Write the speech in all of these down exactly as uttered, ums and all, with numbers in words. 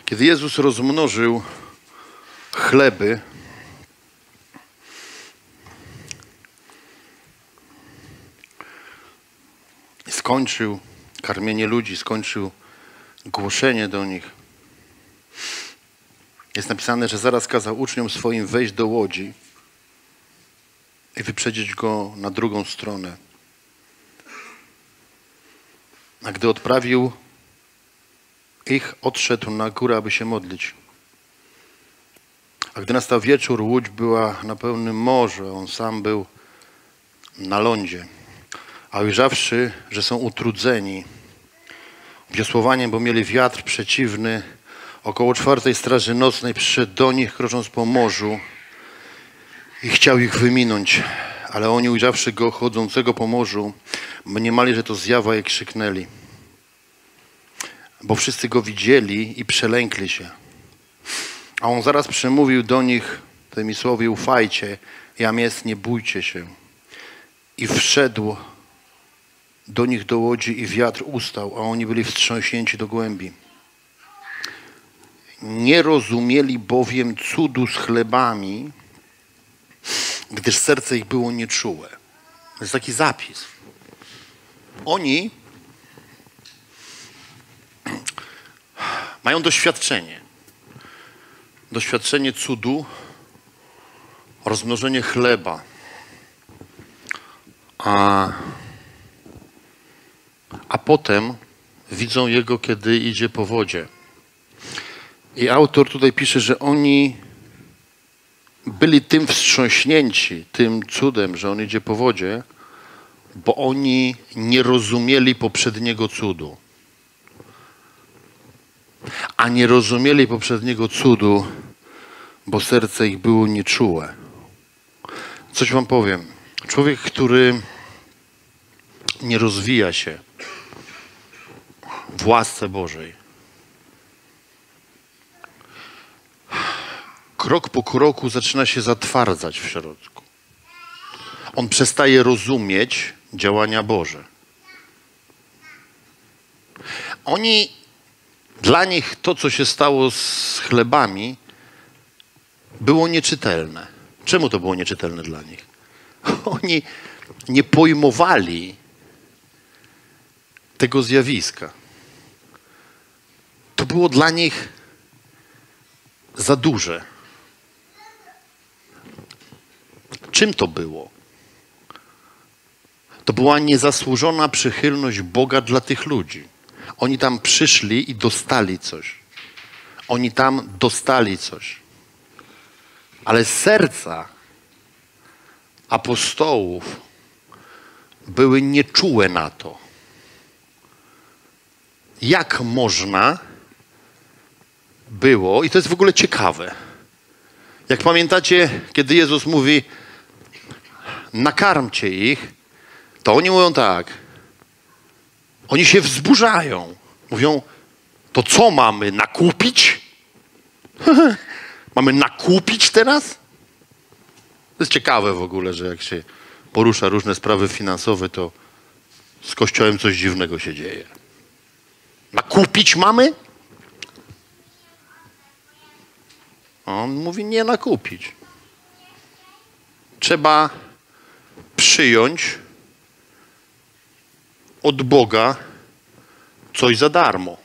Kiedy Jezus rozmnożył chleby, skończył karmienie ludzi, skończył głoszenie do nich, jest napisane, że zaraz kazał uczniom swoim wejść do łodzi i wyprzedzić go na drugą stronę. A gdy odprawił ich, odszedł na górę, aby się modlić. A gdy nastał wieczór, łódź była na pełnym morzu, on sam był na lądzie. A ujrzawszy, że są utrudzeni wiosłowaniem, bo mieli wiatr przeciwny, około czwartej straży nocnej przyszedł do nich, krocząc po morzu i chciał ich wyminąć. Ale oni, ujrzawszy go chodzącego po morzu, mniemali, że to zjawa, i krzyknęli. Bo wszyscy go widzieli i przelękli się. A on zaraz przemówił do nich tymi słowy: ufajcie, jam jest, nie bójcie się. I wszedł do nich do łodzi i wiatr ustał, a oni byli wstrząśnięci do głębi. Nie rozumieli bowiem cudu z chlebami, gdyż serce ich było nieczułe. To jest taki zapis. Oni mają doświadczenie. Doświadczenie cudu, rozmnożenie chleba. A, a potem widzą Jego, kiedy idzie po wodzie. I autor tutaj pisze, że oni byli tym wstrząśnięci, tym cudem, że On idzie po wodzie, bo oni nie rozumieli poprzedniego cudu. A nie rozumieli poprzedniego cudu, bo serce ich było nieczułe. Coś wam powiem. Człowiek, który nie rozwija się w łasce Bożej, krok po kroku zaczyna się zatwardzać w środku. On przestaje rozumieć działania Boże. Oni, dla nich to, co się stało z chlebami, było nieczytelne. Czemu to było nieczytelne dla nich? Oni nie pojmowali tego zjawiska. To było dla nich za duże. Czym to było? To była niezasłużona przychylność Boga dla tych ludzi. Oni tam przyszli i dostali coś. Oni tam dostali coś. Ale serca apostołów były nieczułe na to. Jak można było, i to jest w ogóle ciekawe, jak pamiętacie, kiedy Jezus mówi: nakarmcie ich, to oni mówią tak. Oni się wzburzają. Mówią: to co mamy, nakupić? Mamy nakupić teraz? To jest ciekawe w ogóle, że jak się porusza różne sprawy finansowe, to z Kościołem coś dziwnego się dzieje. Nakupić mamy? On mówi: nie nakupić. Trzeba przyjąć od Boga coś za darmo.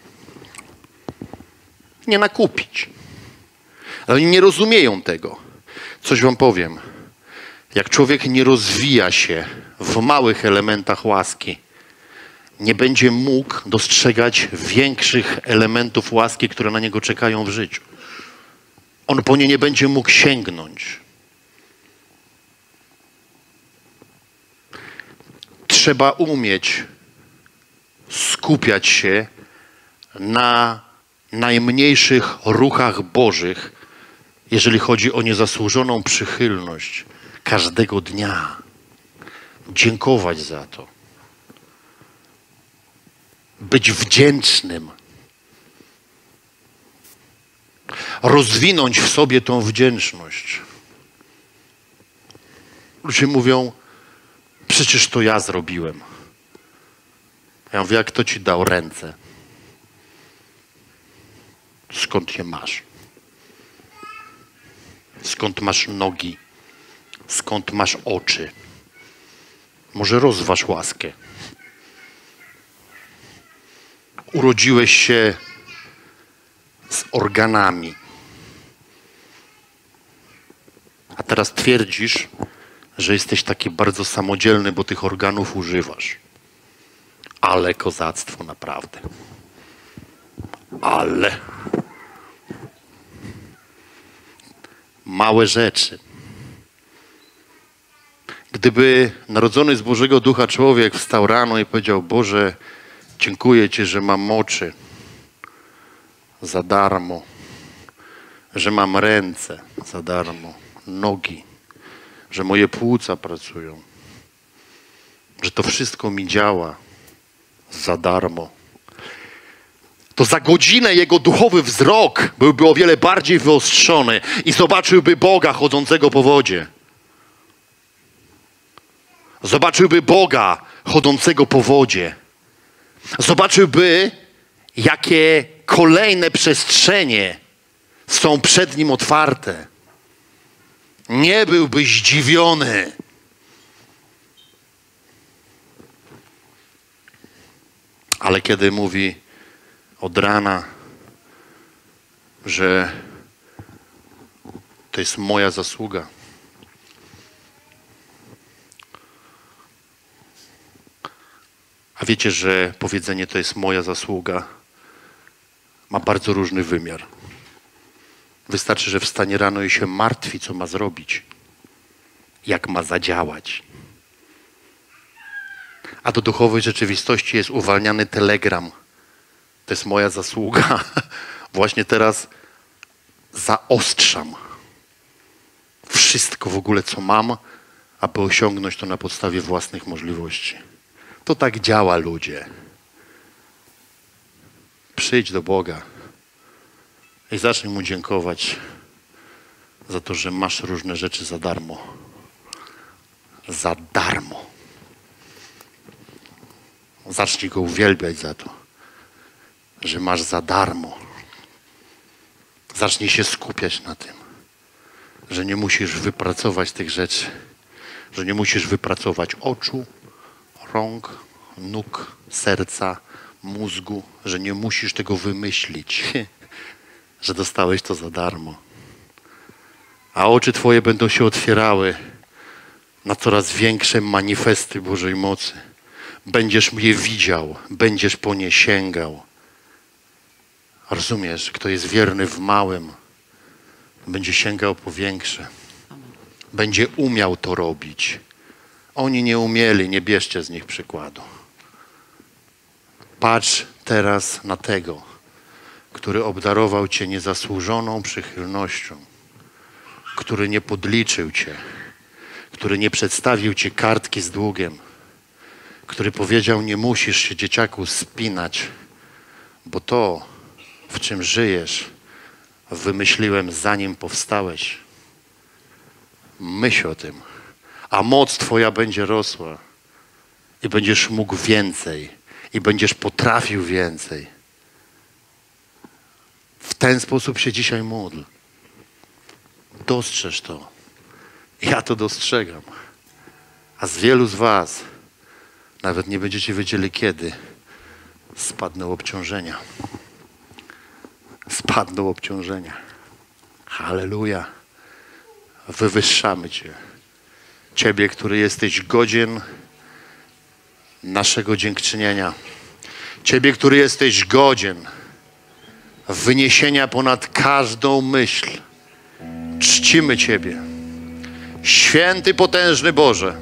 Nie nakupić. Ale oni nie rozumieją tego. Coś wam powiem. Jak człowiek nie rozwija się w małych elementach łaski, nie będzie mógł dostrzegać większych elementów łaski, które na niego czekają w życiu. On po nie nie będzie mógł sięgnąć. Trzeba umieć skupiać się na najmniejszych ruchach Bożych, jeżeli chodzi o niezasłużoną przychylność każdego dnia. Dziękować za to. Być wdzięcznym. Rozwinąć w sobie tą wdzięczność. Ludzie mówią: przecież to ja zrobiłem. Ja mówię: jak kto ci dał ręce? Skąd je masz? Skąd masz nogi? Skąd masz oczy? Może rozważ łaskę. Urodziłeś się z organami. A teraz twierdzisz, że jesteś taki bardzo samodzielny, bo tych organów używasz. Ale kozactwo naprawdę. Ale małe rzeczy. Gdyby narodzony z Bożego Ducha człowiek wstał rano i powiedział: Boże, dziękuję Ci, że mam oczy za darmo, że mam ręce za darmo, nogi, że moje płuca pracują, że to wszystko mi działa za darmo, to za godzinę jego duchowy wzrok byłby o wiele bardziej wyostrzony i zobaczyłby Boga chodzącego po wodzie. Zobaczyłby Boga chodzącego po wodzie. Zobaczyłby, jakie kolejne przestrzenie są przed nim otwarte. Nie byłby zdziwiony. Ale kiedy mówi od rana, że to jest moja zasługa, a wiecie, że powiedzenie to jest moja zasługa ma bardzo różny wymiar. Wystarczy, że wstanie rano i się martwi, co ma zrobić, jak ma zadziałać. A do duchowej rzeczywistości jest uwalniany telegram. To jest moja zasługa. Właśnie teraz zaostrzam wszystko w ogóle, co mam, aby osiągnąć to na podstawie własnych możliwości. To tak działa, ludzie. Przyjdź do Boga i zacznij Mu dziękować za to, że masz różne rzeczy za darmo. Za darmo. Zacznij Go uwielbiać za to, że masz za darmo. Zacznij się skupiać na tym, że nie musisz wypracować tych rzeczy, że nie musisz wypracować oczu, rąk, nóg, serca, mózgu, że nie musisz tego wymyślić, że dostałeś to za darmo. A oczy Twoje będą się otwierały na coraz większe manifesty Bożej mocy. Będziesz je widział, będziesz po nie sięgał. Rozumiesz, kto jest wierny w małym, będzie sięgał po większe. Będzie umiał to robić. Oni nie umieli, nie bierzcie z nich przykładu. Patrz teraz na tego, który obdarował Cię niezasłużoną przychylnością, który nie podliczył Cię, który nie przedstawił Ci kartki z długiem, który powiedział: nie musisz się, dzieciaku, spinać, bo to, w czym żyjesz, wymyśliłem, zanim powstałeś. Myśl o tym, a moc Twoja będzie rosła i będziesz mógł więcej i będziesz potrafił więcej. W ten sposób się dzisiaj módl. Dostrzeż to. Ja to dostrzegam. A z wielu z was nawet nie będziecie wiedzieli, kiedy spadną obciążenia. Spadną obciążenia. Halleluja. Wywyższamy Cię. Ciebie, który jesteś godzien naszego dziękczynienia. Ciebie, który jesteś godzien wyniesienia ponad każdą myśl. Czcimy Ciebie. Święty, potężny Boże.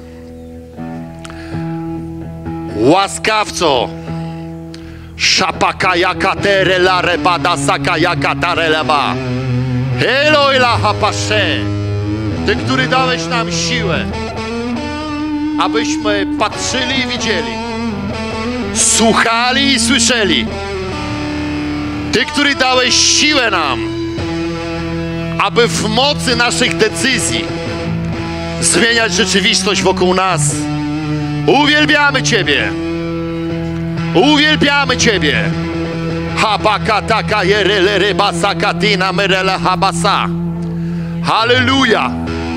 Łaskawco. Szapakajaka terela rebada sakajaka tareleba. Elojla hapasze. Ty, który dałeś nam siłę, abyśmy patrzyli i widzieli, słuchali i słyszeli. Ty, który dałeś siłę nam, aby w mocy naszych decyzji zmieniać rzeczywistość wokół nas. Uwielbiamy Ciebie. Uwielbiamy Ciebie. Habakataka yerele rebasa katina merela habasa. Halleluja!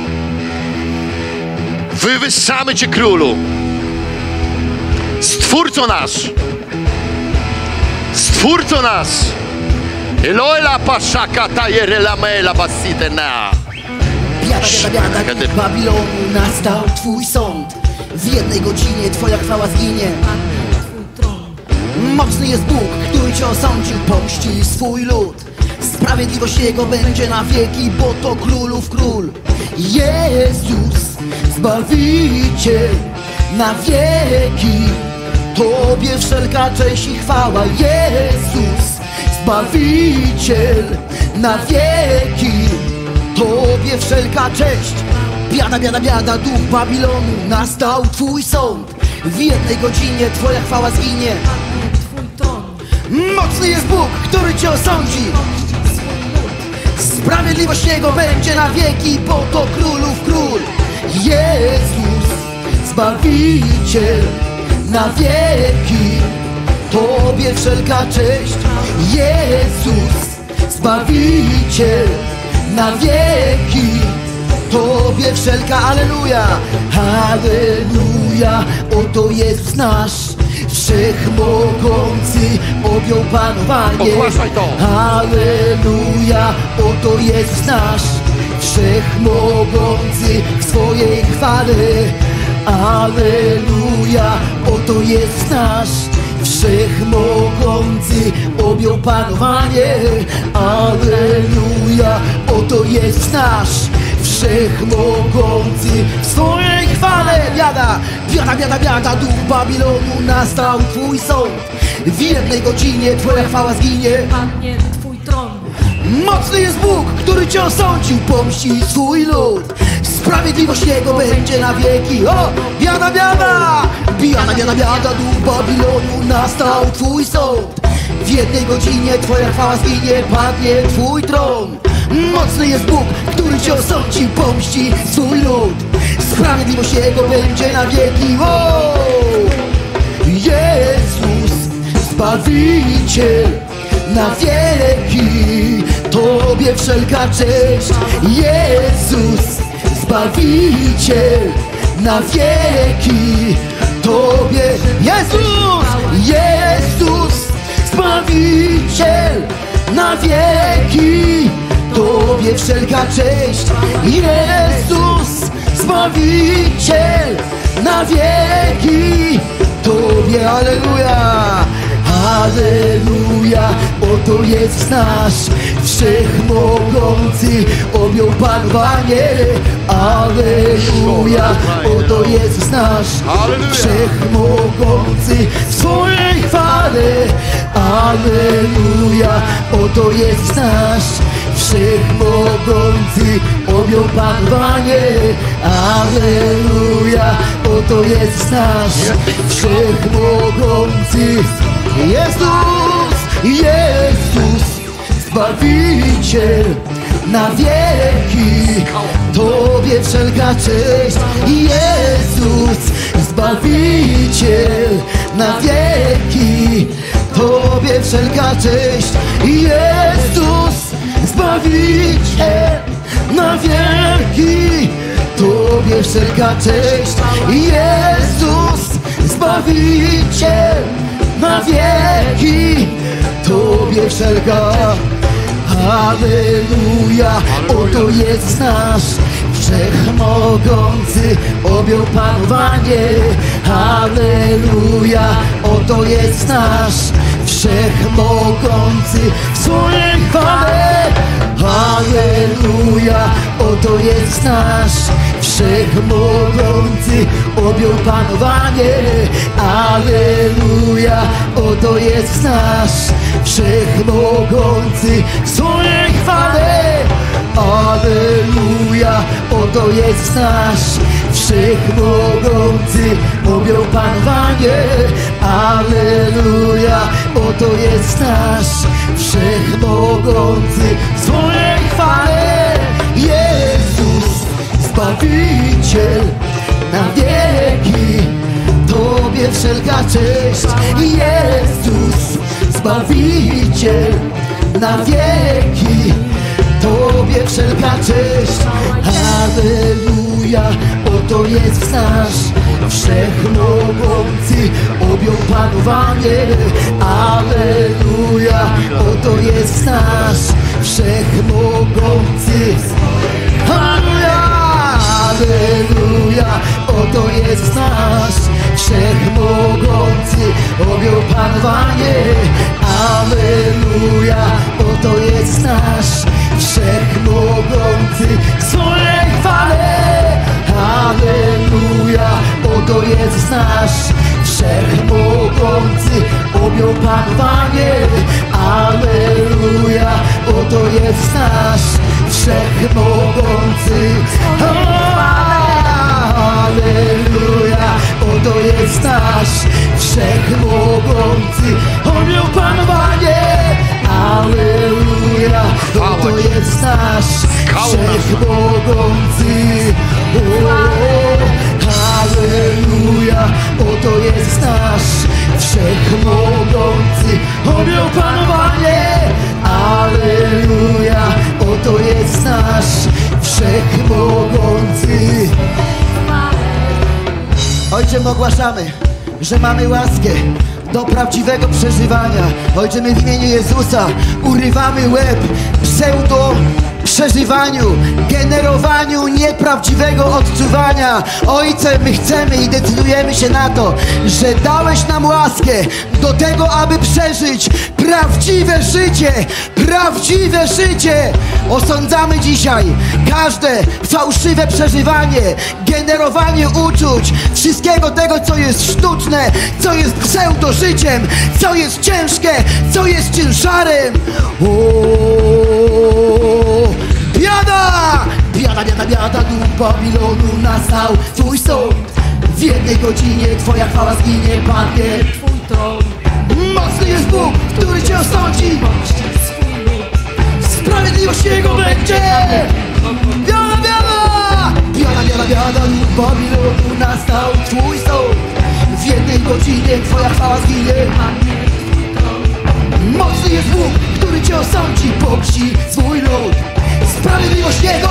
Wywyższamy Cię, Królu. Stwórco nasz. Stwórco nasz. Eloela paszakata yerela mela basitena. Biada, biada, biada, Babilonu nastał Twój sąd. W jednej godzinie Twoja chwała zginie. Mocny jest Bóg, który Cię osądził, pomści swój lud. Sprawiedliwość Jego będzie na wieki, bo to królów król. Jezus, Zbawiciel na wieki. Tobie wszelka cześć i chwała. Jezus, Zbawiciel na wieki. Tobie wszelka cześć. Biada, biada, biada, duch Babilonu nastał Twój sąd. W jednej godzinie Twoja chwała zginie. Mocny jest Bóg, który Cię osądzi. Sprawiedliwość Jego będzie na wieki, bo to królów król. Jezus, Zbawiciel na wieki. Tobie wszelka cześć. Jezus, Zbawiciel na wieki. Tobie wszelka, alleluja, alleluja. Oto Jezus nasz, Wszechmogący objął panowanie. Ogłaszaj to. Alleluja, oto Jezus nasz, Wszechmogący w swojej chwale. Alleluja, oto Jezus nasz, Wszechmogący objął panowanie. Alleluja, oto Jezus nasz, Wszechmogący w swojej chwale. Biada, biada, biada, biada, duch Babilonu nastał Twój sąd. W jednej godzinie Twoja chwała zginie. Padnie Twój tron. Mocny jest Bóg, który Cię osądził, pomści swój lud. Sprawiedliwość Jego będzie na wieki. O, biada, biada, biada, biada, biada, duch Babilonu nastał Twój sąd. W jednej godzinie Twoja chwała zginie, padnie Twój tron. Mocny jest Bóg, który Cię osądził, pomści swój lud. Sprawiedliwość Jego będzie na wieki. O! Jezus, Zbawiciel na wieki. Tobie wszelka cześć. Jezus, Zbawiciel na wieki. Tobie Jezus, Jezus, Zbawiciel na wieki. Tobie wszelka cześć. Jezus, Zbawiciel na wieki. Tobie, alleluja, alleluja. Oto Jezus nasz, Wszechmogący objął panowanie. Alleluja, oto Jezus nasz, Wszechmogący w swojej chwale. Alleluja, oto Jezus nasz, Wszechmogący objął panowanie. Alleluja, oto Jezus nasz, Wszechmogący. Jezus, Jezus, Zbawiciel na wieki. Tobie wszelka cześć. Jezus, Zbawiciel na wieki. Tobie wszelka cześć. Jezus, Zbawiciel na wieki. Tobie wszelka cześć. Jezus, Zbawiciel na wieki. Tobie wszelka. Alleluja, oto Jezus nasz, Wszechmogący objął panowanie. Alleluja, oto Jezus nasz, Wszechmogący w swojej chwale. Alleluja, oto Jezus nasz, Wszechmogący objął panowanie. Alleluja, oto Jezus nasz, Wszechmogący w swojej chwale. Alleluja, oto Jezus nasz, Wszechmogący objął panowanie. Alleluja, oto Jezus nasz, Wszechmogący w swojej chwale. Jezus, Zbawiciel na wieki. Tobie wszelka cześć. Jezus, Zbawiciel na wieki, Tobie wszelka cześć. Halleluja, oto jest nasz Wszechmogący, objął panowanie. Alleluja, oto jest nasz Wszechmogący. Halleluja, Alleluja, oto jest nasz Wszechmogący, objął panowanie. Alleluja, oto jest nasz Wszechmogący, w swojej chwale. Alleluja, oto jest nasz Wszechmogący, objął panowanie. Alleluja, oto jest nasz Wszechmogący. Alleluja, oto jest nasz Wszechmogący, objął panowanie. Alleluja, oto jest nasz Wszechmogący. Alleluja, oto jest nasz Wszechmogący, objął panowanie. Alleluja, oto jest nasz Wszechmogący. Ojcze, my ogłaszamy, że mamy łaskę do prawdziwego przeżywania. Ojcze, my w imieniu Jezusa urywamy łeb pseudo przeżywaniu, generowaniu nieprawdziwego odczuwania. Ojcze, my chcemy i decydujemy się na to, że dałeś nam łaskę do tego, aby przeżyć prawdziwe życie, prawdziwe życie. Osądzamy dzisiaj każde fałszywe przeżywanie, generowanie uczuć, wszystkiego tego, co jest sztuczne, co jest pseudo życiem, co jest ciężkie, co jest ciężarem. O, biada! Biada, biada, biada, duch Babilonu nastał Twój sąd. W jednej godzinie Twoja chwała zginie, padnie Twój tron. Mocny jest Bóg, który Cię osądzi. Sprawiedliwość Jego będzie. Biada, biada! Biada, biada, biada, duch Babilonu nastał Twój sąd. W jednej godzinie Twoja chwała zginie, padnie Twój tron. Mocny jest Bóg, który Cię osądzi, pomści swój lud. Sprawiedliwość Jego.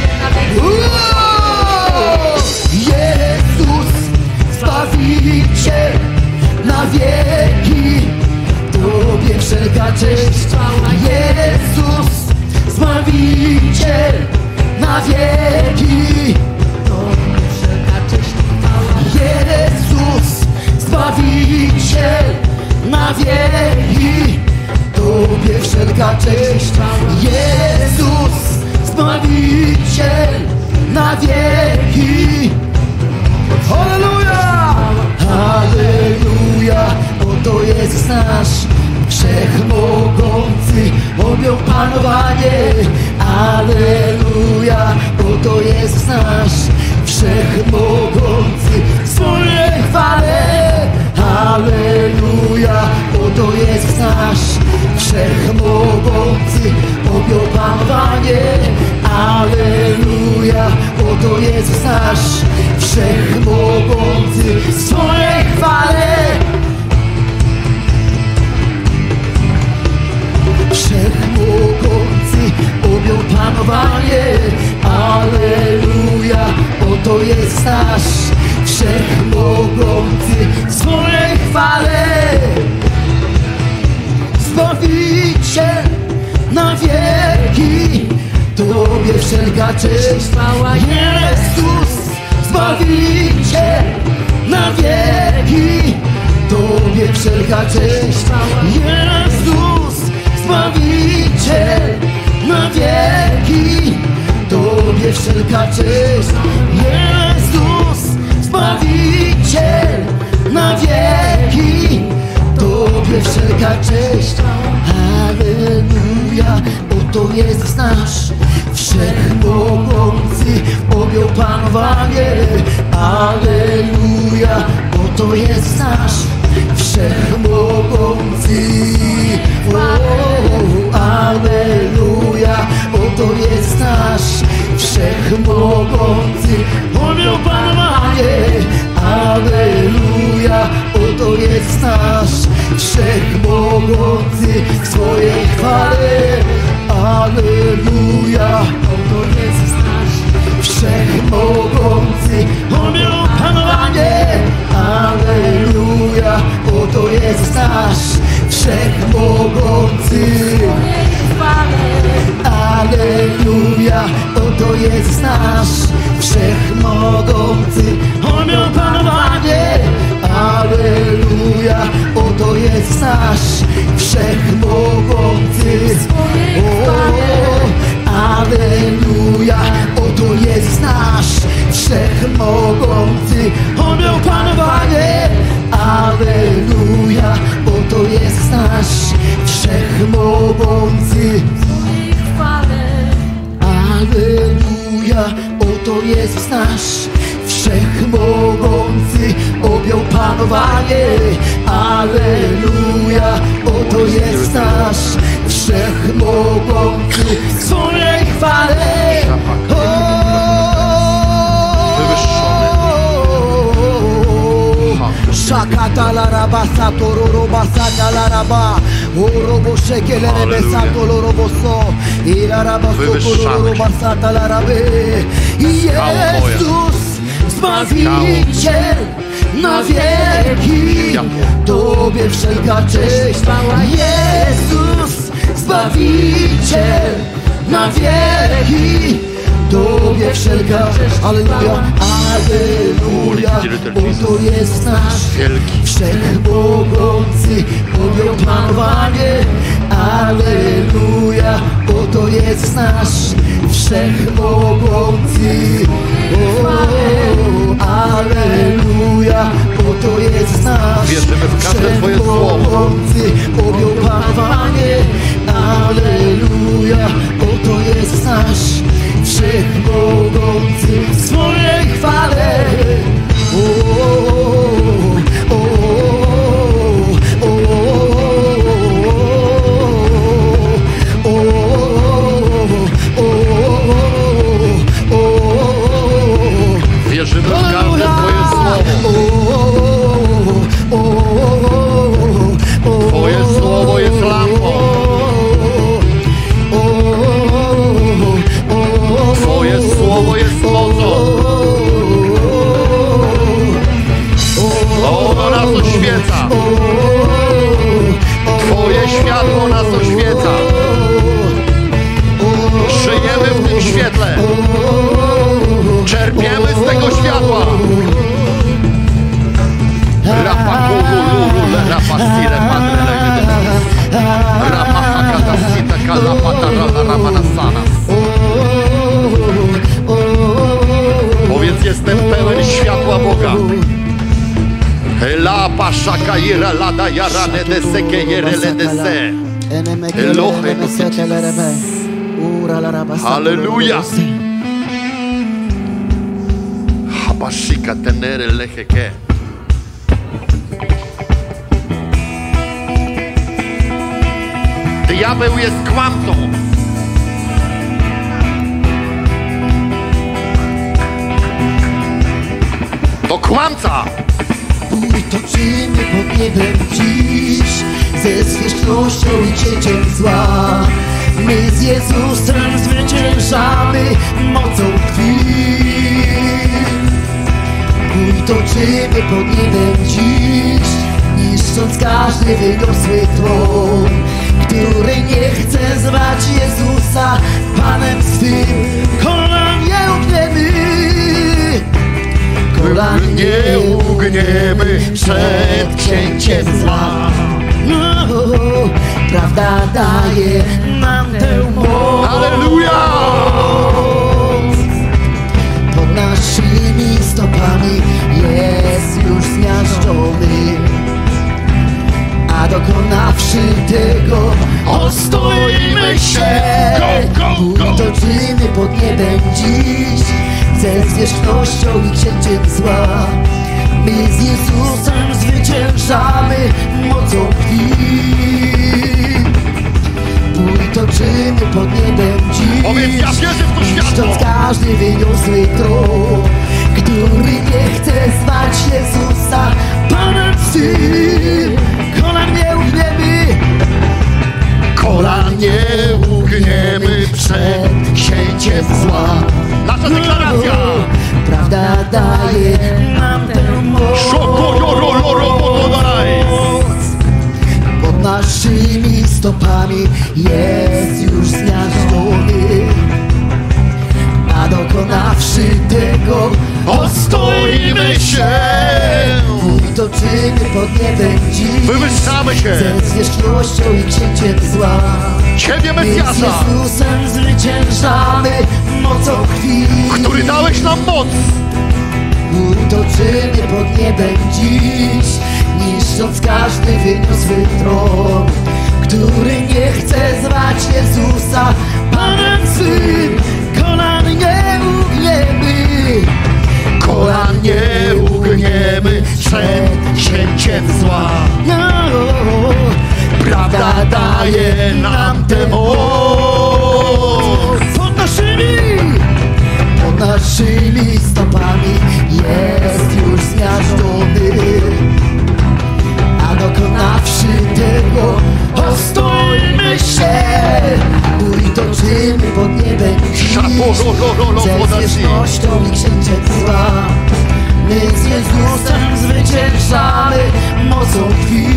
Jezus, Zbawiciel na wieki, Tobie wszelka cześć. Jezus, Zbawiciel na wieki, Tobie wszelka cześć. Jezus, Zbawiciel na wieki, Tobie wszelka cześć. Jezus, Zbawiciel na wieki. Halleluja! Halleluja, oto jest nasz Wszechmogący, objął panowanie. Alleluja, oto jest nasz Wszechmogący, w swojej chwale. Alleluja, oto jest nasz Wszechmogący, objął panowanie. Alleluja, oto jest nasz Wszechmogący, w swojej chwale. Wszechmogący, objął panowanie. Alleluja, oto jest nasz Wszechmogący, w swojej chwale. Zbawiciel na wieki, Tobie wszelka cześć. Jezus, Zbawiciel na wieki, Tobie wszelka cześć. Jezus, Zbawiciel na wieki, Tobie wszelka cześć. Jezus, Zbawiciel na wieki, Tobie wszelka cześć. Alleluja, oto jest nasz Wszechmogący, objął panowanie. Alleluja, oto jest nasz Wszechmogący. O, alleluja, oto jest nasz Wszechmogący, objął panowanie. Alleluja, oto jest nasz Wszechmogący. Wszechmogący w swojej chwale. Alleluja, oto Jezus nasz. Wszechmogący, On miał panowanie. Alleluja, oto Jezus nasz. Wszechmogący. Alleluja, oto Jezus nasz. Wszechmogący, On miał panowanie. Alleluja, oto Jezus nasz. Wszechmogący. O, alleluja, oto Jezus nasz. Wszechmogący, On miał panowanie. Alleluja, oto Jezus nasz. Wszechmogący. Alleluja, oto Jezus nasz. Wszechmogący objął panowanie. Alleluja, oto Jezus nasz. Wszechmogący w swojej chwale. Shakata la raba sato roba sata la raba orobo shekele rebe sato loroboso i la raba soto roba sata la rabe. Jezus Zbawiciel na wieki, Tobie wszelka cześć. Jezus Zbawiciel na wieki, Tobie wszelka cześć. Alleluja, alleluja, oto jest nasz Wszechmogący, objął panowanie. Alleluja, oto jest nasz Wszechmogący. O, alleluja, oto jest nasz Wszechmogący, objął panowanie. Alleluja, oto jest nasz Wszechmogący w swojej chwale. O, o, o, o, o, o, wierzymy w każde Twoje słowo. Twoje słowo jest lampą. Twoje słowo jest mocą. Ono nas oświeca. Twoje światło nas oświeca. Żyjemy w tym świetle. Czerpiemy z tego światła. Powiedz, jestem pełen światła Boga. La paszaka ira lada jarane deseke jerele dese. Elohe Halleluja. Habashika tenere lecheke. Diabeł jest kłamcą. To kłamca. Bój toczymy pod niebem dziś, ze zwierzchnością i cięciem zła. My z Jezusem zwyciężamy mocą krwi. Bój toczymy pod niebem dziś, niszcząc każdy wyniosły tron, który nie chce zwać Jezusa Panem swym. Kolan nie ugniemy, kolan nie ugniemy przed cięciem zła. No, prawda daje nam tę moc. Halleluja! Pod naszymi stopami jest już zmiażdżony, a dokonawszy tego ostoimy się. Bój toczymy pod niebem dziś, ze zwierzchnością i księciem zła. My z Jezusem zwyciężamy mocą krwi. Bój toczymy pod niebem dziś, Powiedz, ja wierzę w to światło. niszcząc każdy wyniosły tron, który nie chce zwać Jezusa Panem swym. kolan nie ugniemy, Kolan nie ugniemy przed księciem zła. Nasza deklaracja! Prawda daje nam tę moc. Pod naszymi stopami jest już zmiażdżony, a dokonawszy tego Ostoimy się! i toczymy pod niebem dziś. Wywyższamy się! Ze zwierzchnością i księciem zła. Ciebie, My z Mesjasza, Jezusem zwyciężamy mocą krwi, który dałeś nam moc. i toczymy pod niebem dziś, niszcząc każdy wyniosły tron, który nie chce zwać Jezusa Panem swym. Kolan nie ugniemy, Kolan nie ugniemy przed księciem zła. no, Prawda daje nam tę moc. pod naszymi, pod naszymi stopami jest już zmiażdżony, a dokonawszy tego ostoimy się i toczymy pod niebem dziś, ze zwierzchnością i księciem zła. My z Jezusem zwyciężamy mocą krwi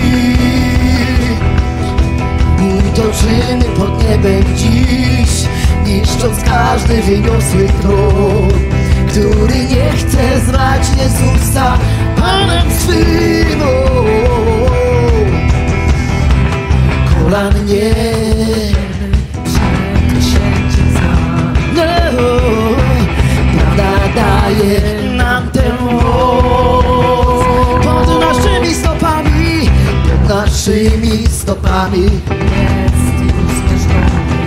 i toczymy pod niebem dziś, niszcząc każdy wyniosły tron, który nie chce zwać Jezusa Panem swym. O, kolan nie przed księciem zła. No, prawda daje nam tę moc. Pod naszymi stopami, pod naszymi stopami jest już zmierzchony,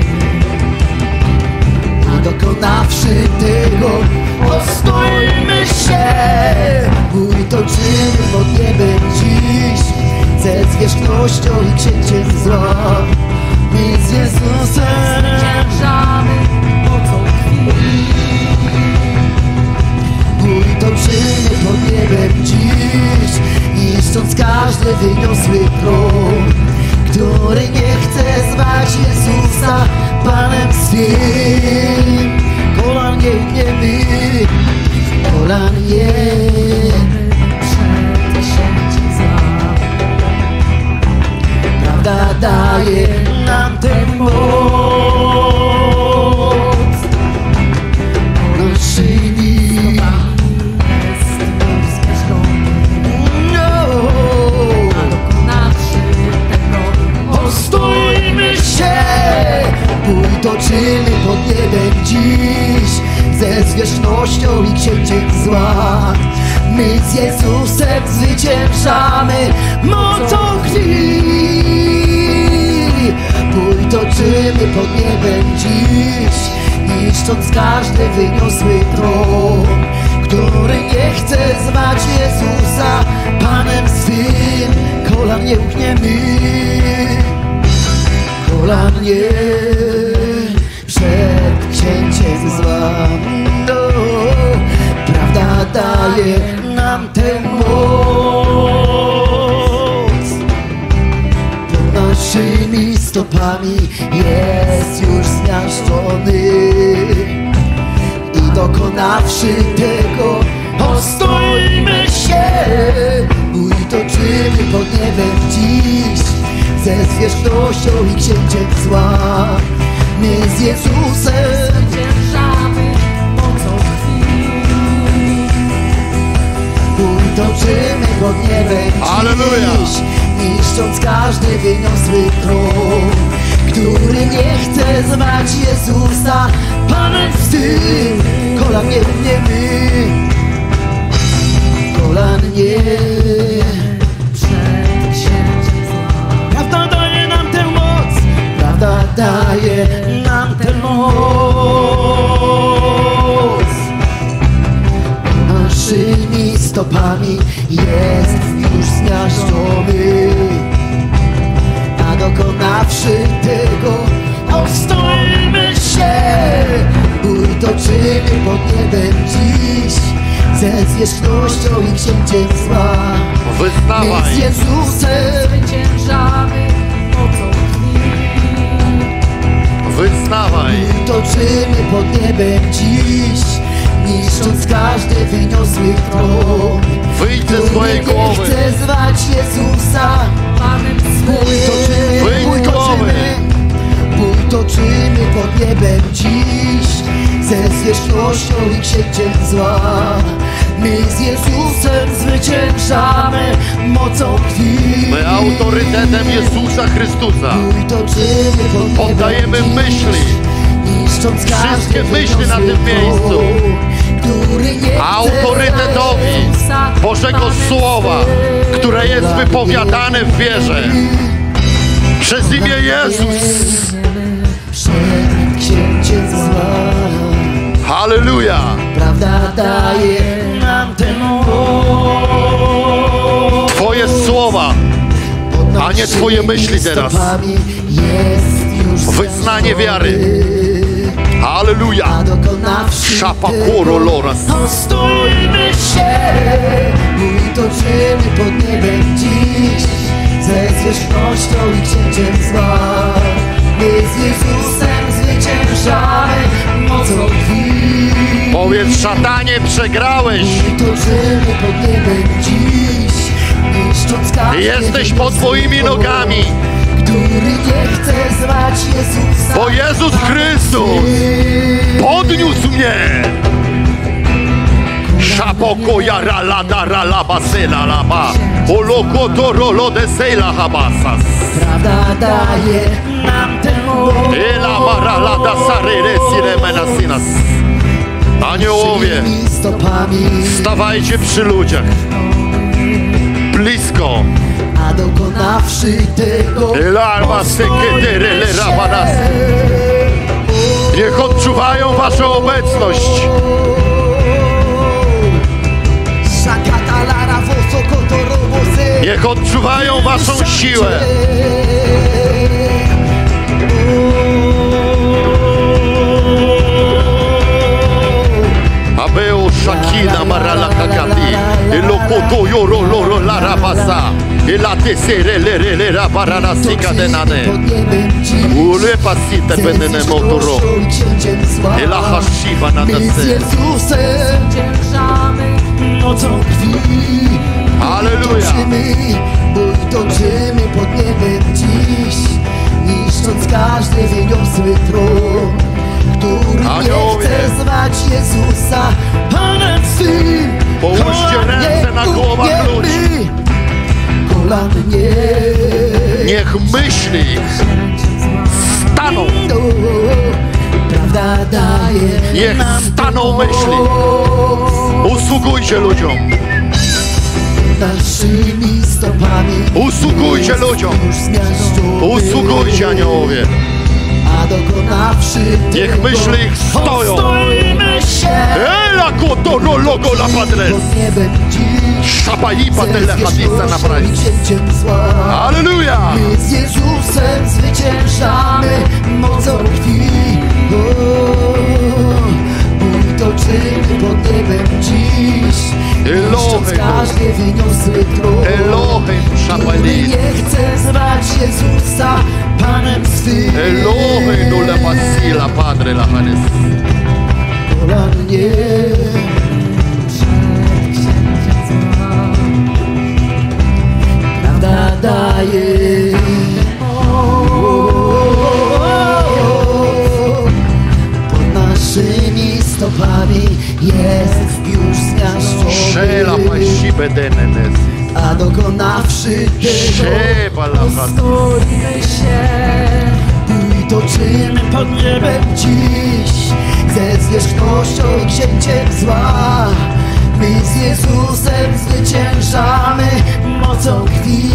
a dokonawszy tego ostoimy się i toczymy pod niebem dziś, ze zwierzchnością i księciem zła. My z Jezusem zwyciężamy mocą krwi i toczymy pod niebem dziś, niszcząc każdy wyniosły tron, który nie chce zwać Jezusa Panem swym. Kolan nie ugniemy, kolan nie przed księciem zła. Prawda daje nam tę moc. Naszymi jest już zmierzchony, no, a dokonawszy tego ostoimy się i toczymy pod niebem dziś, ze zwierzchnością i księciem zła. My z Jezusem zwyciężamy mocą krwi i toczymy pod niebem dziś, niszcząc każdy wyniosły tron, który nie chce zwać Jezusa Panem swym. Kolan nie ugniemy, kolan nie przed księciem zła. No, prawda daje nam tę moc. Pod naszymi stopami jest już zmiażdżony i dokonawszy tego ostoimy się i toczymy pod niebem dziś, ze zwierzchnością i księciem zła. My z Jezusem zwyciężamy mocą krwi i toczymy pod niebem dziś, niszcząc każdy wyniosły tron, który nie chce zwać Jezusa Panem swym. Kolan nie ugniemy, kolan nie przed księciem zła. Prawda daje nam tę moc, prawda daje nam tę moc. Naszymi stopami jest już zmiażdżony, a dokonawszy tego ostoimy się i toczymy pod niebem dziś, ze zwierzchnością i księciem zła. Wyznawaj. My z Jezusem Zwyciężamy mocą krwi. Wyznawaj. toczymy pod niebem dziś, niszcząc każdy wyniosły tron. Wyjdź ze swojej Który nie głowy. chce zwać Jezusa. Panem Bój swym. toczymy, Wyjdź bój z głowy. toczymy, bój toczymy pod niebem dziś, ze zwierzchnością i księciem zła. My z Jezusem zwyciężamy mocą krwi. My autorytetem Jezusa Chrystusa Bój toczymy pod niebem poddajemy dziś, myśli, niszcząc każdy wszystkie myśli na tym wyniosły miejscu tron, który nie chce autorytetowi Bożego Słowa, które jest wypowiadane w wierze. Przez imię Jezus. przed księciem zła. Halleluja. Prawda daje nam ten moc. Twoje słowa, Pod a nie twoje myśli teraz. stopami jest już Wyznanie wiary. zmiażdżony. Halleluja. A dokonawszy Szapakuro loras. Postójmy się, mój toczymy pod niebem dziś, ze zwierzchnością i księciem zła. My z Jezusem zwyciężamy mocą krwi. Powiedz, szatanie, przegrałeś. Mój toczymy pod niebem dziś, niszcząc każdy Jesteś pod twoimi nogami, który nie chce zwać Jezusa. bo Jezus Chrystus podniósł mnie. Szapoko jara lada ralaba sela laba. Oloko torolo de sela habasas. Prawda daje nam ten moc. Ela mara lada sarere sile menasinas. Aniołowie, Tymi stopami, stawajcie przy ludziach. Blisko. a dokonawszy tego Ela alma seketere le rabanas. Niech odczuwają waszą obecność. Szakatalara wosokotorobozy. Niech odczuwają waszą siłę. Abeo Shakina Marala Kakati, Elokoto Yoro Loro Larabasa, Elate Serele Lera Baranasika Denane, Ule Pasite Benene Motoro, Ela Hashiba My z Nadase. Jezusem Zwyciężamy mocą krwi. Halleluja. Toczymy, bój toczymy pod niebem dziś, niszcząc każdy wyniosły tron, który nie Aniołowie. chce zwać Jezusa Panem swym. Połóżcie ręce na głowach ludzi. Kolan nie. Niech myśli staną. Prawda daje Niech nam staną moc. myśli. Usługujcie ludziom. Naszymi stopami Usługujcie ludziom. już zmiażdżony. Usługujcie, aniołowie. A dokonawszy Niech tego, myśli ich stoją. postójmy się Ela Kotoro Logo La Padres. pod niebem dziś, Szapaipa ze tele hadisa na zwierzchnością prawie. i księciem zła. Halleluja. My z Jezusem zwyciężamy mocą krwi. O, bój toczymy pod niebem dziś, niszcząc Elohim. każdy wyniosły tron. Elohim Który Shapalis. nie chce zwać Jezusa Panem swym. Elohim no la Basila Padre la Hanes. Kolan nie. Prawda daje. Pod naszymi stopami jest już Shela zmiażdżony. Pashibe Denenes. A dokonawszy tego, Sheba la Hanes. Postójmy się. bój toczymy pod niebem dziś, ze zwierzchnością i księciem zła. My z Jezusem zwyciężamy mocą krwi.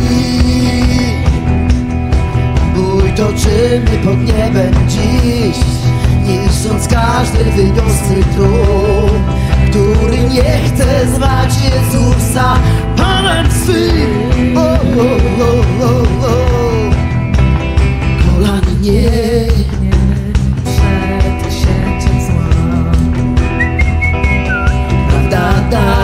Bój toczymy pod niebem dziś, niszcząc każdy wyniosły tron, który nie chce zwać Jezusa Panem swym. O, o, o, o, o. Kolan nie. Przed księciem zła. Prawda daje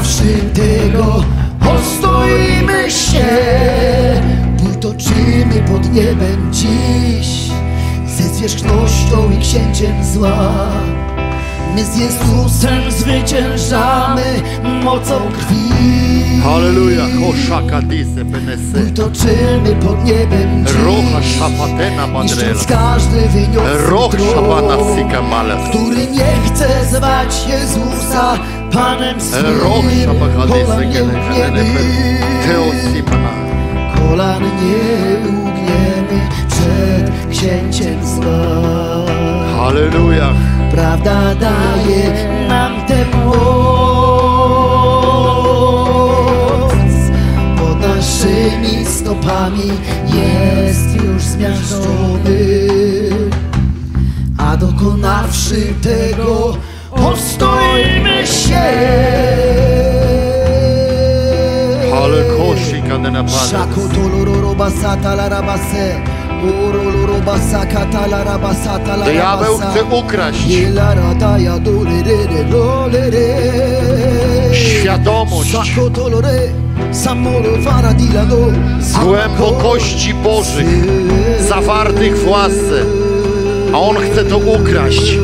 Dokonawszy tego, ostoimy się. Bój toczymy pod niebem dziś, ze zwierzchnością i księciem zła. My z Jezusem zwyciężamy mocą krwi. Halleluja. Koszaka dise benese. Bój toczymy pod niebem Rocha dziś, szapatena niszcząc madrela. każdy wyniosły Roch szabana tron, sika males. który nie chce zwać Jezusa Panem swym. Roch szabaka Kolan dise nie ugniemy, gelene. Teosimana. kolan nie ugniemy przed księciem zła. Halleluja. Prawda daje nam tę moc. Pod naszymi stopami jest już zmiażdżony, a dokonawszy tego, ostoimy się. Ale koszika dena panes. Szako tolororo basata la rabase. Oroloro basaka tala rabasata la Diabeł rabasa. chce ukraść świadomość głębokości Bożych zawartych w łasce, a on chce to ukraść.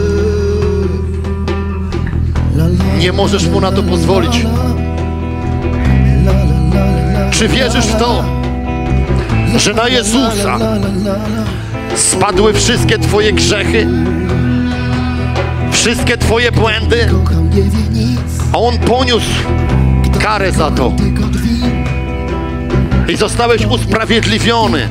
Nie możesz mu na to pozwolić. Czy wierzysz w to, że na Jezusa spadły wszystkie twoje grzechy, wszystkie twoje błędy, a on poniósł karę za to i zostałeś usprawiedliwiony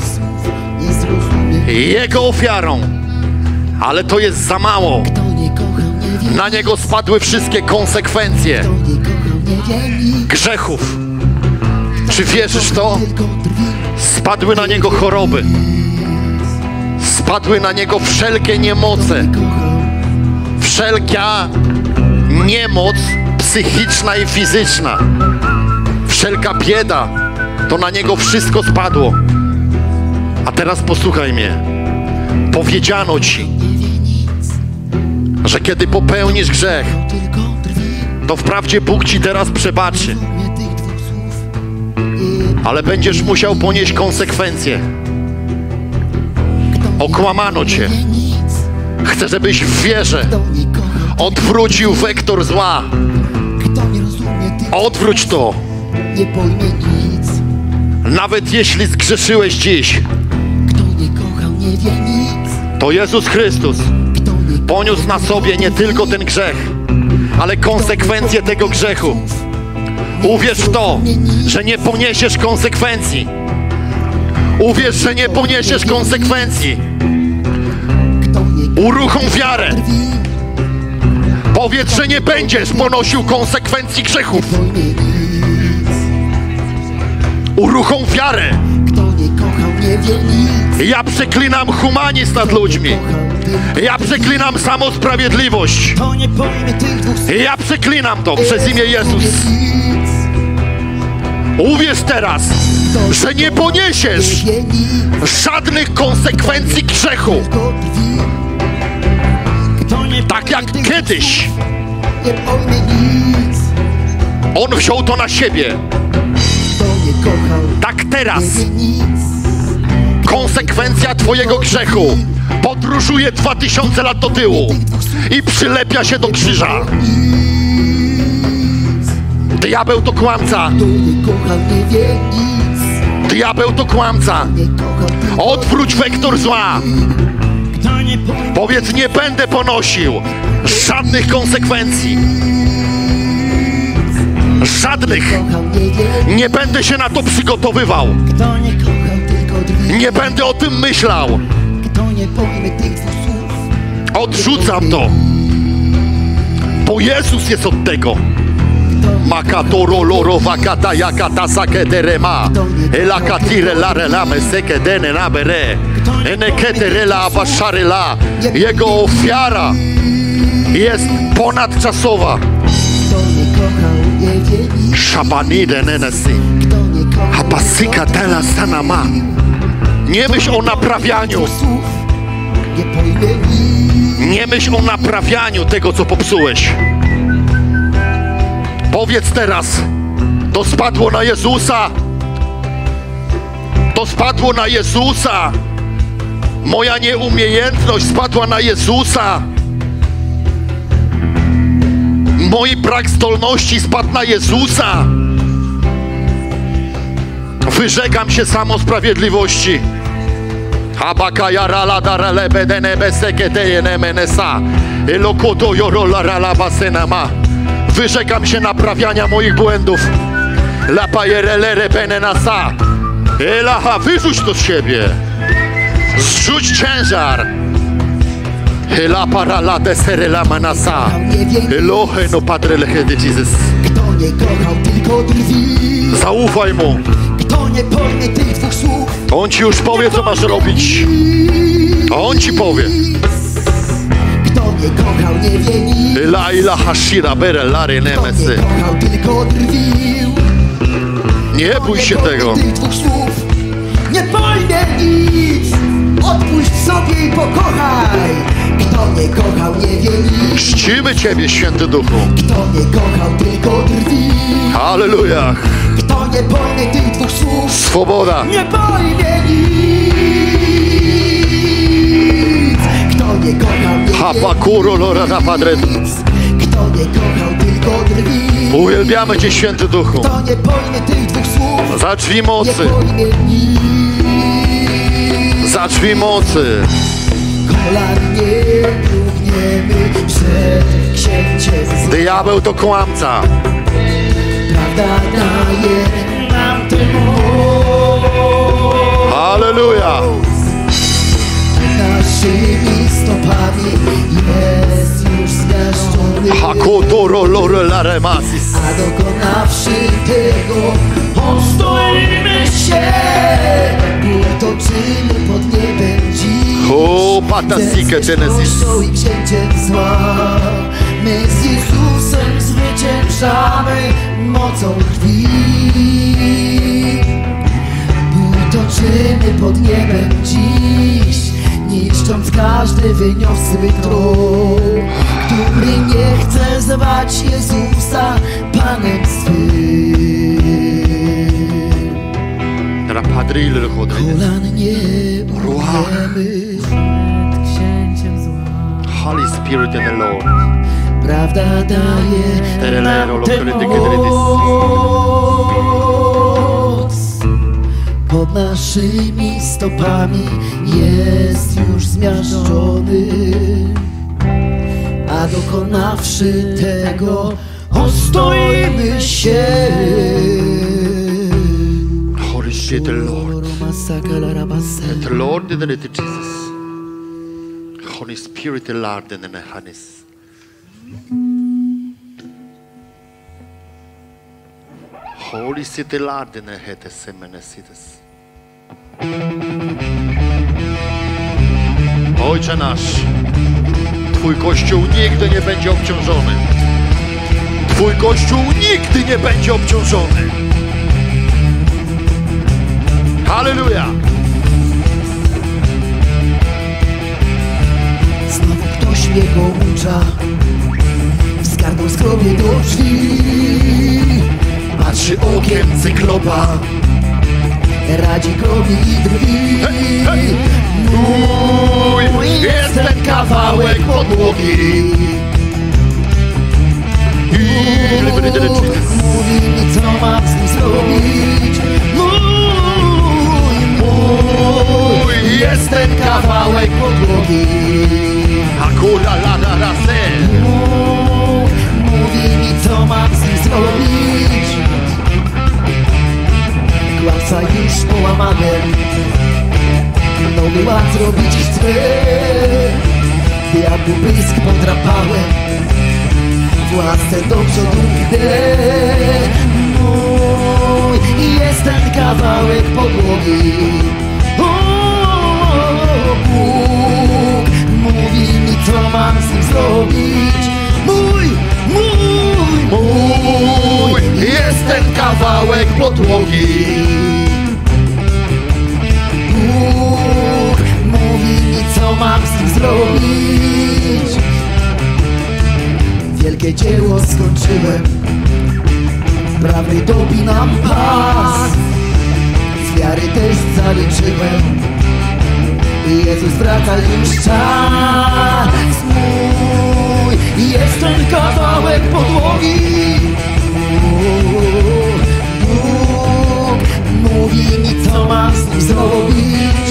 Jego ofiarą, ale to jest za mało. Na Niego spadły wszystkie konsekwencje grzechów. Czy wierzysz w to? Spadły na Niego choroby. Spadły na Niego wszelkie niemoce. Wszelka niemoc psychiczna i fizyczna. Wszelka bieda. To na Niego wszystko spadło. A teraz posłuchaj mnie. Powiedziano Ci, że kiedy popełnisz grzech, to wprawdzie Bóg Ci teraz przebaczy, ale będziesz musiał ponieść konsekwencje. Okłamano Cię. Chcę, żebyś w wierze odwrócił wektor zła. Odwróć to. Nawet jeśli zgrzeszyłeś dziś, to Jezus Chrystus poniósł na sobie nie tylko ten grzech, ale konsekwencje tego grzechu. Uwierz w to, że nie poniesiesz konsekwencji. Uwierz, że nie poniesiesz konsekwencji. Uruchom wiarę. Powiedz, że nie będziesz ponosił konsekwencji grzechów. Uruchom wiarę. Ja przeklinam humanizm nad ludźmi. Ja przeklinam samosprawiedliwość. Ja przeklinam to przez imię Jezus. Uwierz teraz, że nie poniesiesz żadnych konsekwencji grzechu. Tak jak kiedyś On wziął to na siebie. Tak teraz konsekwencja twojego grzechu podróżuje dwa tysiące lat do tyłu i przylepia się do krzyża. Diabeł to kłamca. Diabeł to kłamca. Odwróć wektor zła. Powiedz, nie będę ponosił żadnych konsekwencji. Żadnych. Nie będę się na to przygotowywał. Nie będę o tym myślał. Odrzucam to. Bo Jezus jest od tego. Makatoro loro wakata yakata sakederema elakatire la relame sekedene nabere eneketerela abasharela. Jego ofiara jest ponadczasowa. Szabanide nenesi habasika tela sanama. Nie myśl o naprawianiu. Nie myśl o naprawianiu tego, co popsułeś. Powiedz teraz, to spadło na Jezusa. To spadło na Jezusa. Moja nieumiejętność spadła na Jezusa. Mój brak zdolności spadł na Jezusa. Wyrzekam się samosprawiedliwości. Wyrzekam się naprawiania moich błędów. Elaha, wyrzuć to z siebie. Zrzuć ciężar. Ela para la deserela manasa. Elohe no padre leche de Jesus. Kto nie kochał, tylko drwi. Zaufaj mu. Kto nie pojmie tych dwóch słów. On ci już powie, co masz robić. A on ci powie. Kto nie kochał, nie wie nic. Ela ila hashira bere lare Kto nie nemesy. kochał, tylko drwił. Nie bój się tego. Tych dwóch słów. Nie pojmie nic. Odpuść sobie i pokochaj. Kto nie kochał, nie wie nic. Czcimy Ciebie, Święty Duchu. Kto nie kochał, tylko drwi. Halleluja. Kto nie pojmie tych dwóch słów. Swoboda. Nie pojmie nic. Kto nie kochał, nie wie Hapakuro lora na padre. nic. Kto nie kochał, tylko drwi. Uwielbiamy Cię, Święty Duchu. Kto nie pojmie tych dwóch słów. Za drzwi Nie mocy. pojmie nic. Za drzwi mocy. Kolan nie równiemy przed księciem zła. Diabeł to kłamca. Prawda daje nam tę moc. Halleluja. Naszymi stopami jest już zmiażdżony. Hakotoro lore lare masis. A dokonawszy tego, ostoimy się. Utoczymy pod niebem dziś. O, patasike genesis. Zespołą i księciem zła. My z Jezusem zwyciężamy mocą krwi. Utoczymy pod niebem dziś, niszcząc każdy wyniosły tron, który nie chce zwać Jezusa Panem swym. Kolan nie umiemy. Księciem zła. Holy Spirit of the Lord. Prawda daje nam tę moc. Pod naszymi stopami jest już zmiażdżony. A dokonawszy tego, ostoimy się. Holy Spirit of the Lord. The Lord did it to Jesus. Holy Spirit of the Lord in the Hanis. Holy City Lord in the Hete Semenesides. Ojcze nasz, Twój Kościół nigdy nie będzie obciążony. Twój Kościół nigdy nie będzie obciążony. Halleluja! Znowu ktoś mnie poucza, wzgardą skrobie do drzwi. Patrzy okiem cyklopa, radzi krowi i drwi. Hej, hej. Mój jest ten kawałek podłogi. Mówi mi, co mam z nim zrobić. Mój, mój jest ten kawałek podłogi. Hakula la la la se. Mówi mi, co mam z nim zrobić. Klasa już połamane, nowy ład zrobić chcę. Diabłu pysk podrapałem, własne do przodu idę. Mój jest ten kawałek podłogi. O, Bóg mówi mi, co mam z nim zrobić. Mój, mój, Mój jest ten kawałek podłogi. Bóg mówi mi, co mam z nim zrobić. Wielkie dzieło skończyłem, prawdy dopinam pas, z wiary test zaliczyłem. Jezus wraca już czas mój, jest ten kawałek podłogi. Bóg mówi mi, co mam z nim zrobić.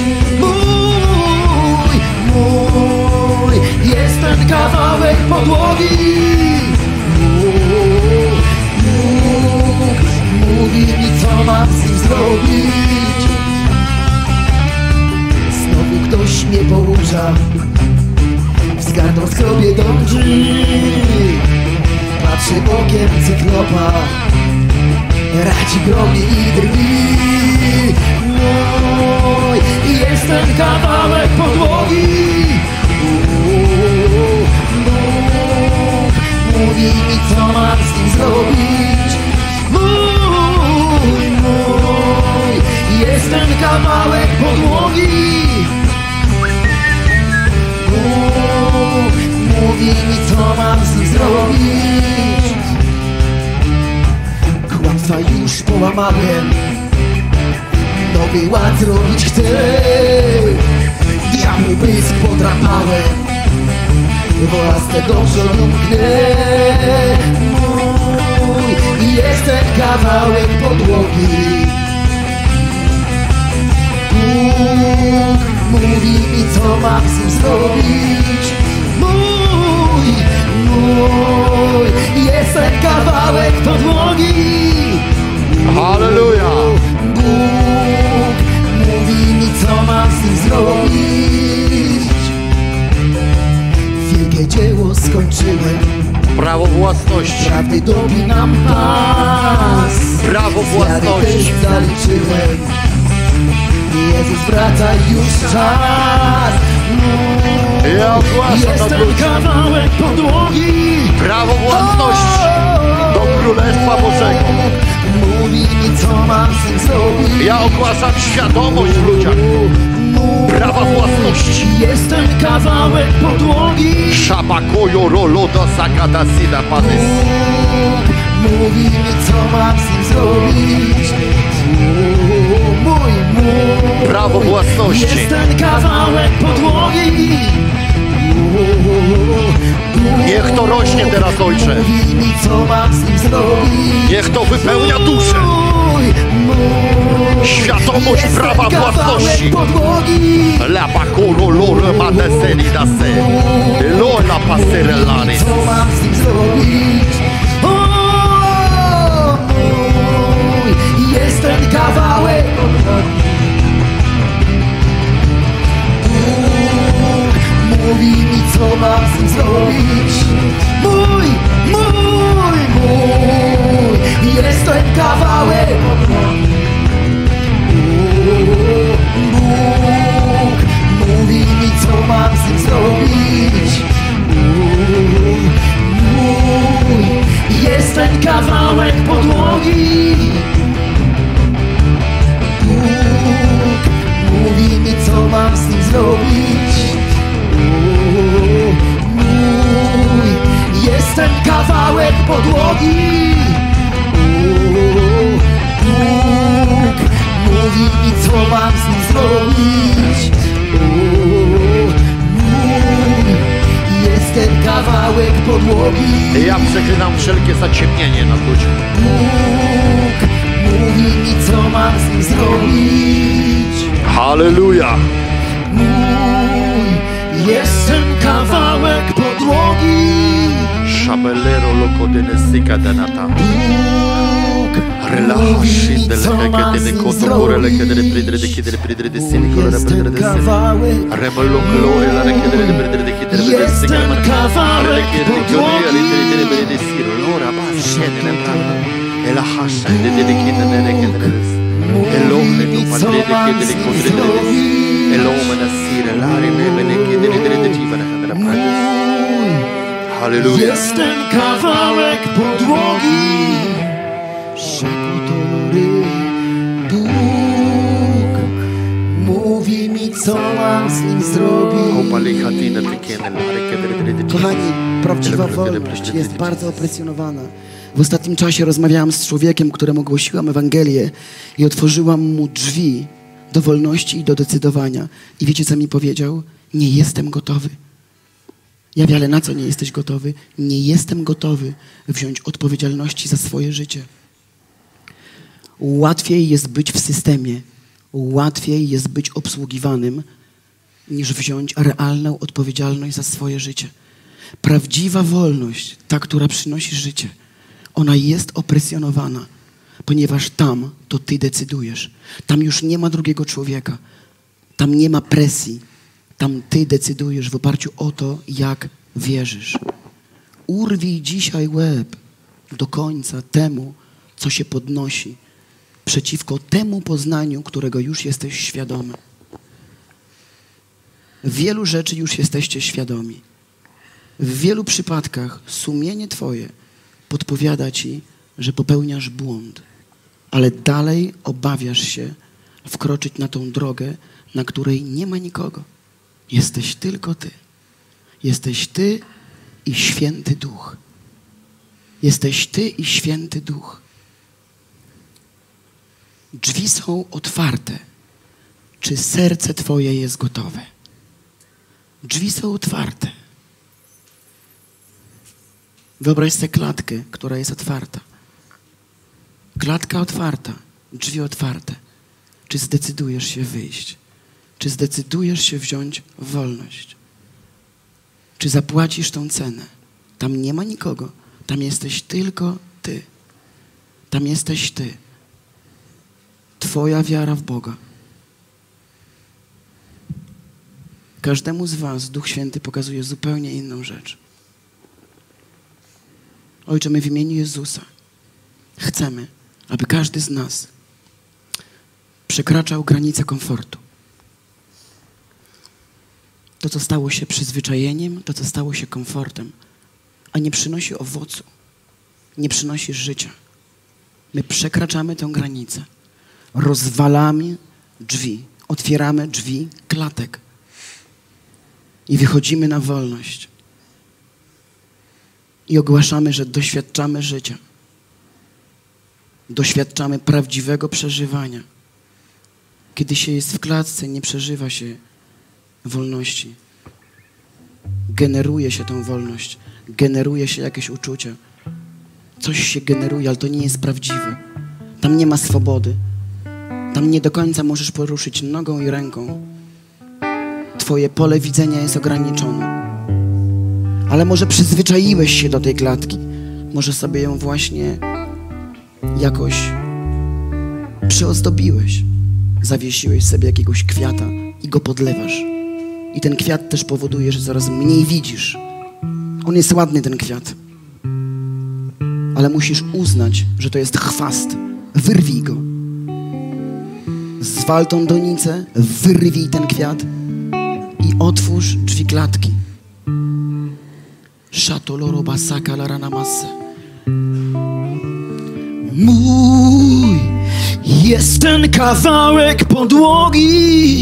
Mój, mój, jest ten kawałek podłogi. Bóg mówi mi, co mam z nim zrobić. Znowu ktoś mnie połusza, w gardło skrobie do drzwi. Patrzy okiem cyklopa, radzi gromi i drwi. Mój, jest ten kawałek podłogi. Bóg mówi mi, co mam z nim zrobić. Mój, mój, jest ten kawałek podłogi. Bóg mówi mi, co mam z nim zrobić. Kłamstwa już połamałem, nowy ład zrobić chcę. Diabłu pysk podrapałem, własne do przodu mknę. Mój, jest ten kawałek podłogi. Bóg mówi mi, co mam z nim zrobić. Mój, mój, jest ten kawałek podłogi. Halleluja! Bóg mówi mi, co mam z nim zrobić. Wielkie dzieło skończyłem, Prawo własności. prawdy dopinam pas, Prawo z wiary własności. test zaliczyłem. Jezus wraca już czas mój, Ja ogłaszam jest na ten ludzi kawałek podłogi. prawo własności do Królestwa Bożego. Mówi mi, co mam z tym zrobić. Ja ogłaszam świadomość w ludziach prawa własności. Jest ten kawałek podłogi. Szabakojo roloda sakata sida padys. Mówi mi, co mam z tym zrobić. Mój, mój, Prawo własności. jest ten kawałek podłogi. Niech to rośnie teraz, Ojcze. Mówi mi, co mam z nim zrobić. Niech to wypełnia duszę. Mój, mój, Świadomość jest prawa ten kawałek własności. podłogi. La bakoro lore madeseli dase. Lola passerellani. Co mam z nim zrobić? O, mój, jest ten kawałek podłogi. Bóg mówi mi, co mam z nim zrobić. Mój, mój, mój, jest ten kawałek podłogi. Bóg mówi mi, co mam z nim zrobić. Mój, jest ten kawałek podłogi. Bóg mówi mi, co mam z nim zrobić. Mój, jest ten kawałek podłogi. Bóg mówi mi, co mam z nim zrobić. Mój, jest ten kawałek podłogi. Ja przeklinam wszelkie zaciemnienie nad ludźmi. Bóg mówi mi, co mam z nim zrobić. Halleluja! Mój, jest ten kawałek podłogi. Szabelero lokodenesyka denata. Bóg Relaxi mówi mi, delle co mam hekete z de nim koto korele kedere zrobić. pridre de kidere pridre de sini korele Jest pridre ten de sini. kawałek. Rebelo klore la kedere de pridre de kidere de Jest sini. ten kawałek Rele kedere podłogi. kodere de pridre de siro. Lora bas shede ne brana. Ela hasha de de kidere de kedere de. Elohne tu padre de kedere kodere de. Elohne nasire lare me bene kedere de de tivana hadra brana. Halleluja. Jest ten kawałek podłogi. Szakutory. Bóg mówi mi, co mam z nim zrobić. Opali chatina te kiene lare kedere de de. Kochani, prawdziwa wolność jest bardzo opresjonowana. W ostatnim czasie rozmawiałam z człowiekiem, któremu głosiłam Ewangelię i otworzyłam mu drzwi do wolności i do decydowania. I wiecie, co mi powiedział? Nie jestem gotowy. Ja wiem, ale na co nie jesteś gotowy? Nie jestem gotowy wziąć odpowiedzialności za swoje życie. Łatwiej jest być w systemie, łatwiej jest być obsługiwanym, niż wziąć realną odpowiedzialność za swoje życie. Prawdziwa wolność, ta, która przynosi życie, ona jest opresjonowana, ponieważ tam to ty decydujesz. Tam już nie ma drugiego człowieka. Tam nie ma presji. Tam ty decydujesz w oparciu o to, jak wierzysz. Urwij dzisiaj łeb do końca temu, co się podnosi, przeciwko temu poznaniu, którego już jesteś świadomy. Wielu rzeczy już jesteście świadomi. W wielu przypadkach sumienie twoje podpowiada ci, że popełniasz błąd, ale dalej obawiasz się wkroczyć na tą drogę, na której nie ma nikogo. Jesteś tylko ty. Jesteś ty i Święty Duch. Jesteś ty i Święty Duch. Drzwi są otwarte. Czy serce twoje jest gotowe? Drzwi są otwarte. Wyobraź sobie klatkę, która jest otwarta. Klatka otwarta, drzwi otwarte. Czy zdecydujesz się wyjść? Czy zdecydujesz się wziąć wolność? Czy zapłacisz tą cenę? Tam nie ma nikogo. Tam jesteś tylko ty. Tam jesteś ty. Twoja wiara w Boga. Każdemu z was Duch Święty pokazuje zupełnie inną rzecz. Ojcze, my w imieniu Jezusa chcemy, aby każdy z nas przekraczał granice komfortu. To, co stało się przyzwyczajeniem, to, co stało się komfortem, a nie przynosi owocu, nie przynosi życia. My przekraczamy tę granicę. Rozwalamy drzwi, otwieramy drzwi klatek i wychodzimy na wolność. I ogłaszamy, że doświadczamy życia. Doświadczamy prawdziwego przeżywania. Kiedy się jest w klatce, nie przeżywa się wolności. Generuje się tą wolność. Generuje się jakieś uczucia. Coś się generuje, ale to nie jest prawdziwe. Tam nie ma swobody. Tam nie do końca możesz poruszyć nogą i ręką. Twoje pole widzenia jest ograniczone. Ale może przyzwyczaiłeś się do tej klatki. Może sobie ją właśnie jakoś przyozdobiłeś. Zawiesiłeś sobie jakiegoś kwiata i go podlewasz. I ten kwiat też powoduje, że coraz mniej widzisz. On jest ładny, ten kwiat. Ale musisz uznać, że to jest chwast. Wyrwij go. Zwal tą donicę, wyrwij ten kwiat i otwórz drzwi klatki. Szatolorobasaka laranamasa. Mój jest ten kawałek podłogi.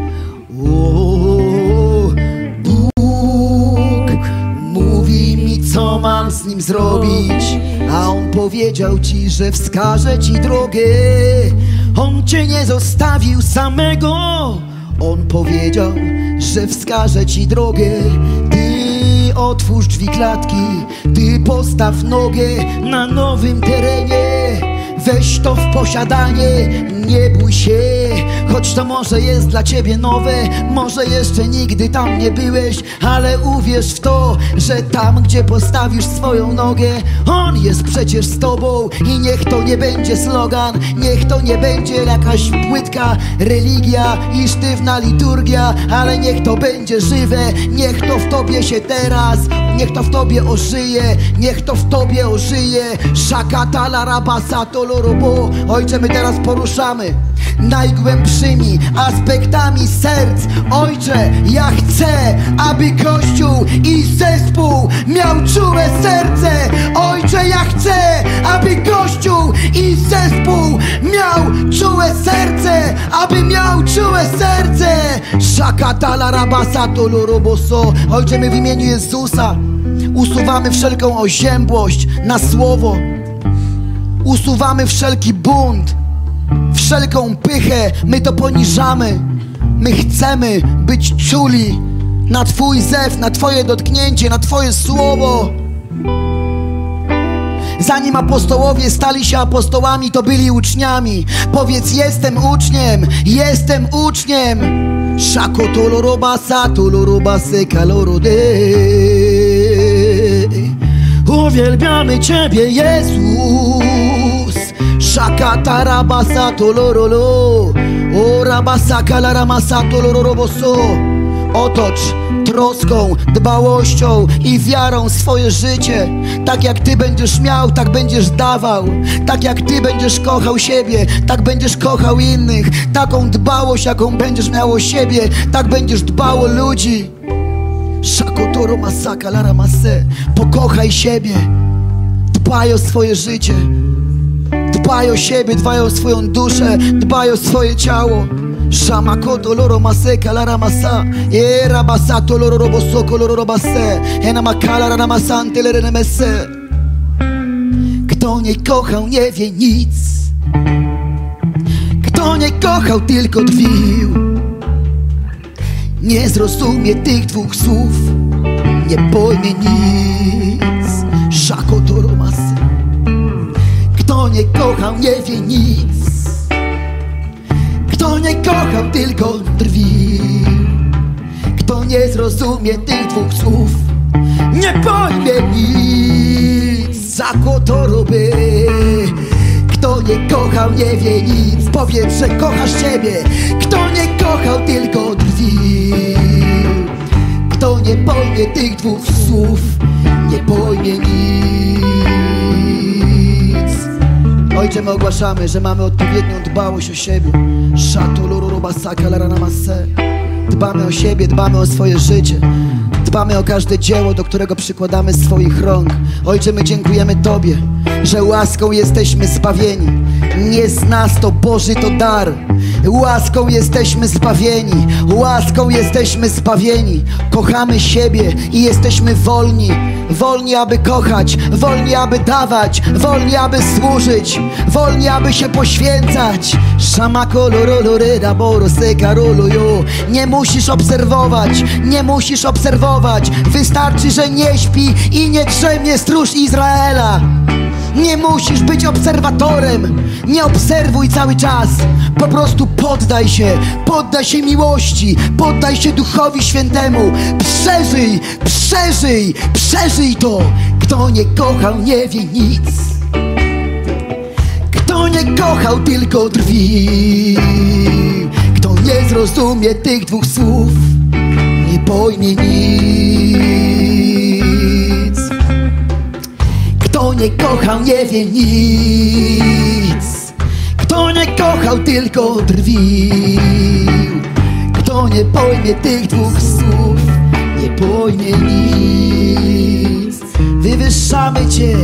O, Bóg mówi mi, co mam z nim zrobić, a On powiedział ci, że wskaże ci drogę. On cię nie zostawił samego. On powiedział, że wskaże ci drogę. Ty otwórz drzwi klatki, ty postaw nogę na nowym terenie. Weź to w posiadanie, nie bój się, choć to może jest dla ciebie nowe, może jeszcze nigdy tam nie byłeś, ale uwierz w to, że tam, gdzie postawisz swoją nogę, On jest przecież z tobą. I niech to nie będzie slogan, niech to nie będzie jakaś płytka religia i sztywna liturgia, ale niech to będzie żywe, niech to w tobie się teraz, niech to w tobie ożyje, niech to w tobie ożyje. Szakatala rabasato. Ojcze, my teraz poruszamy najgłębszymi aspektami serc. Ojcze, ja chcę, aby Kościół i zespół miał czułe serce. Ojcze, ja chcę, aby Kościół i zespół miał czułe serce, aby miał czułe serce. Szakatala rabasato loroboso. Ojcze, my w imieniu Jezusa Usuwamy wszelką oziębłość na słowo. Usuwamy wszelki bunt, wszelką pychę. My to poniżamy. My chcemy być czuli na Twój zew, na Twoje dotknięcie, na Twoje słowo. Zanim apostołowie stali się apostołami, to byli uczniami. Powiedz: jestem uczniem, jestem uczniem. Szako tolorobasa, tolorobasy kalorode. Uwielbiamy Ciebie, Jezus. Szaka tarabasa tolorolo. O rabasa kalaramasa tolororoboso. Otocz troską, dbałością i wiarą swoje życie. Tak jak Ty będziesz miał, tak będziesz dawał. Tak jak Ty będziesz kochał siebie, tak będziesz kochał innych. Taką dbałość, jaką będziesz miał o siebie, tak będziesz dbał o ludzi. Szakotoro masaka lara masę. Pokochaj siebie. Dbaj o swoje życie. Dbaj o siebie, dbaj o swoją duszę, dbaj o swoje ciało. Shamakoto loro maseka lara masa. Era basato loro robosoko loro robase. Ena makala rana masante lere mese. Kto nie kochał, nie wie nic. Kto nie kochał, tylko drwił. Nie zrozumie tych dwóch słów, nie pojmie nic. Shakoto loro masy. Kto nie kochał, nie wie nic. Kto nie kochał, tylko drwił. Kto nie zrozumie tych dwóch słów, nie pojmie nic. Zakotoroby. Kto nie kochał, nie wie nic. Powiedz, że kochasz siebie. Kto nie kochał, tylko drwił. Kto nie pojmie tych dwóch słów, nie pojmie nic. Ojcze, my ogłaszamy, że mamy odpowiednią dbałość o siebie. Dbamy o siebie, dbamy o swoje życie. Dbamy o każde dzieło, do którego przykładamy swoich rąk. Ojcze, my dziękujemy Tobie, że łaską jesteśmy zbawieni. Nie z nas to Boży to dar. Łaską jesteśmy zbawieni. Łaską jesteśmy zbawieni. Kochamy siebie i jesteśmy wolni. Wolni, aby kochać, wolni, aby dawać, wolni, aby służyć, wolni, aby się poświęcać. Nie musisz obserwować, nie musisz obserwować. Wystarczy, że nie śpi i nie drzemie stróż Izraela. Nie musisz być obserwatorem. Nie obserwuj cały czas. Po prostu poddaj się. Poddaj się miłości. Poddaj się Duchowi Świętemu. Przeżyj, przeżyj, przeżyj to. Kto nie kochał, nie wie nic. Kto nie kochał, tylko drwi. Kto nie zrozumie tych dwóch słów, nie pojmie nic. Kto nie kochał, nie wie nic. Kto nie kochał, tylko drwił. Kto nie pojmie tych dwóch słów, nie pojmie nic. Wywyższamy Cię,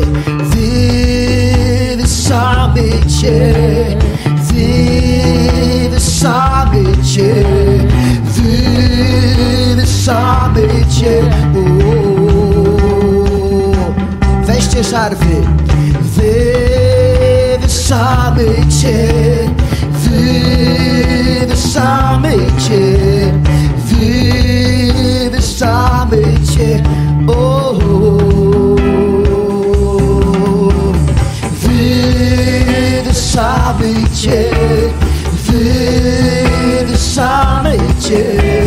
wywyższamy Cię, wywyższamy Cię, wywyższamy Cię. O, weźcie żarwy. Wywyższamy Cię, wywyższamy Cię, wywyższamy Cię. O, wywyższamy Cię, wywyższamy Cię,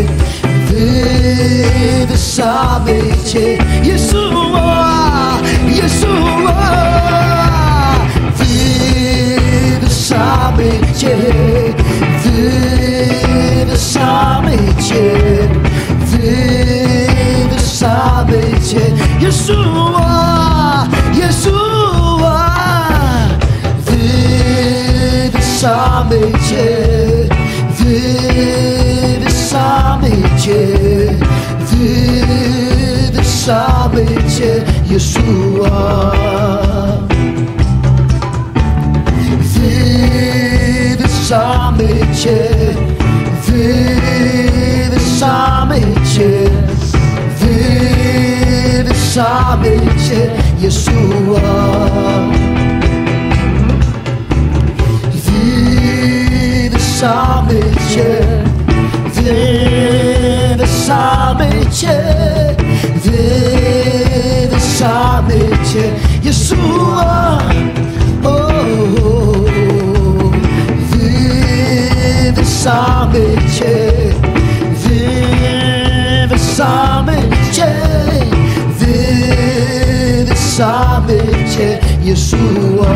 wywyższamy Cię. Jeszua, Jeszua. Wywyższamy Cię, wywyższamy Cię, wywyższamy Cię. Jeszua, Jeszua. Wywyższamy Cię, wywyższamy Cię, wywyższamy Cię, Jeszua. Wywyższamy Cię, wywyższamy Cię, wywyższamy wywyższamy Cię, Jeszua. Wywyższamy Cię, wywyższamy Cię, wywyższamy Cię, Jeszua. O, wywyższamy Cię, wywyższamy Cię, wywyższamy Cię, Jeszua.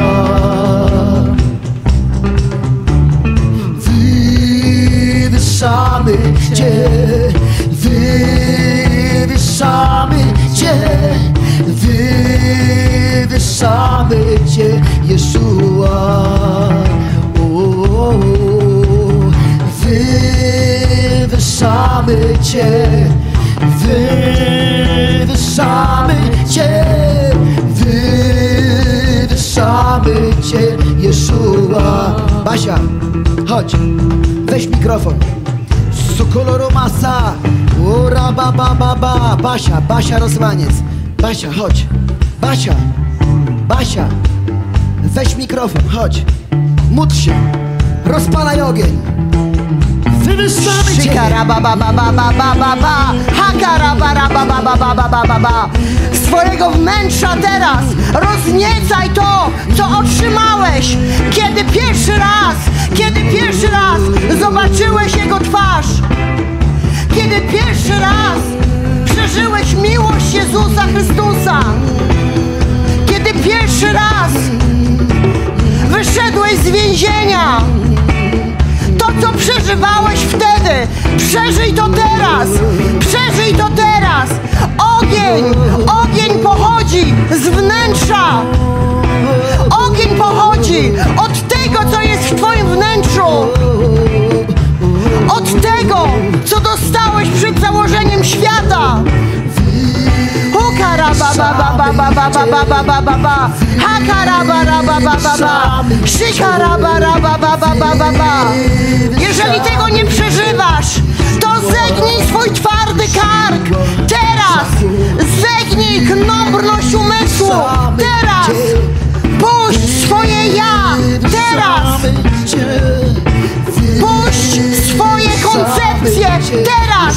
Wywyższamy Cię, wywyższamy Cię, wywyższamy Cię, Jeszua. O, wywyższamy Cię, wywyższamy Cię, wywyższamy Cię, Jeszua. Basia, chodź, weź mikrofon. Sukoloro masa, ura ba ba ba ba. Basia, Basia Rozwaniec. Basia, chodź. Basia, Basia, weź mikrofon, chodź. Módl się, rozpalaj ogień. Wywyższamy Cię. Swojego wnętrza teraz rozniecaj to, co otrzymałeś, kiedy pierwszy raz, kiedy pierwszy raz zobaczyłeś Jego twarz, kiedy pierwszy raz przeżyłeś miłość Jezusa Chrystusa, kiedy pierwszy raz wyszedłeś z więzienia. To, co przeżywałeś wtedy, przeżyj to teraz, przeżyj to teraz. Ogień, ogień pochodzi z wnętrza. Ogień pochodzi od tego, co jest w Twoim wnętrzu. Od tego, co dostałeś przed założeniem świata. Jeżeli tego nie przeżywasz, to zegnij swój twardy kark. Teraz zegnij knombrność umysłu. Teraz puść swoje ja. Teraz puść swoje koncepcje. Teraz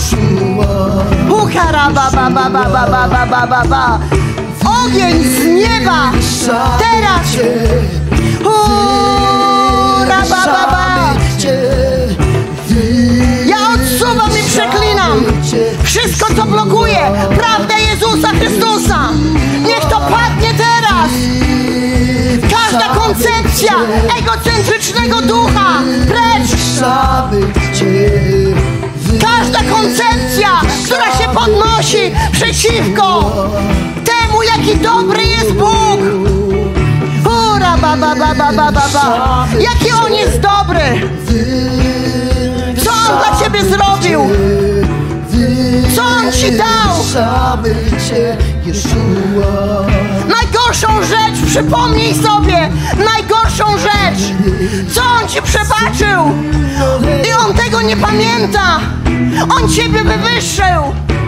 ogień z nieba. Teraz ja odsuwam i przeklinam wszystko, co blokuje prawdę Jezusa Chrystusa. Niech to padnie teraz. Każda koncepcja egocentrycznego ducha precz. Każda koncepcja, która się podnosi przeciwko temu, jaki dobry jest Bóg. Ura, ba, ba, ba, ba, ba, ba, ba. Jaki On jest dobry. Co On dla Ciebie zrobił. Co On Ci dał. Najgorszą rzecz, przypomnij sobie, najgorszą rzecz, co On Ci przebaczył. I On tego nie pamięta. On Ciebie wywyższył.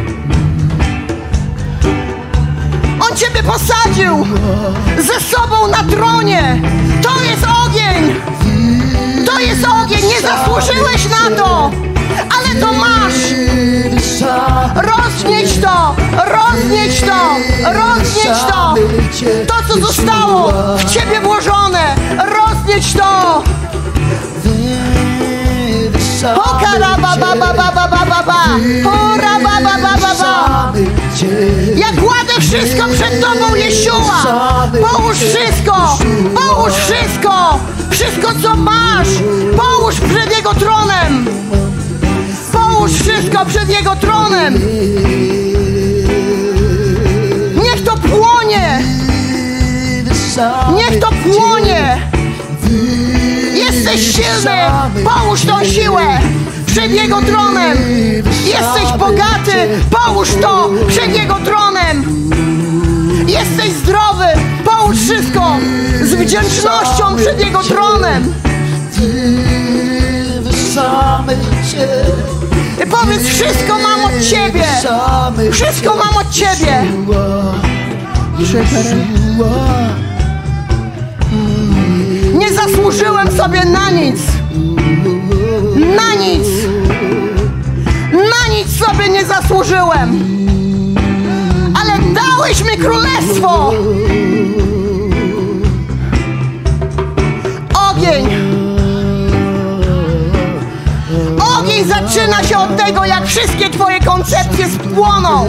On Ciebie posadził ze sobą na tronie. To jest ogień. To jest ogień. Nie zasłużyłeś na to, ale to masz. Roznieść to, roznieść to, roznieść to. To, co zostało w Ciebie włożone, roznieść to. Ja kładę wszystko przed Tobą, Jeszua. Połóż wszystko, połóż wszystko, wszystko, co masz, połóż przed Jego tronem. Połóż wszystko przed Jego tronem. Niech to płonie. Niech to płonie. Jesteś silny, połóż tą siłę przed Jego tronem. Jesteś bogaty, połóż to przed Jego tronem. Jesteś zdrowy, połóż wszystko z wdzięcznością przed Jego tronem. Wywyższamy Cię, I powiedz, wszystko mam od Ciebie. Wszystko mam od Ciebie. Nie zasłużyłem sobie na nic. Na nic. Na nic sobie nie zasłużyłem. Ale dałeś mi królestwo. Ogień. Ogień zaczyna się od tego, jak wszystkie Twoje koncepcje spłoną.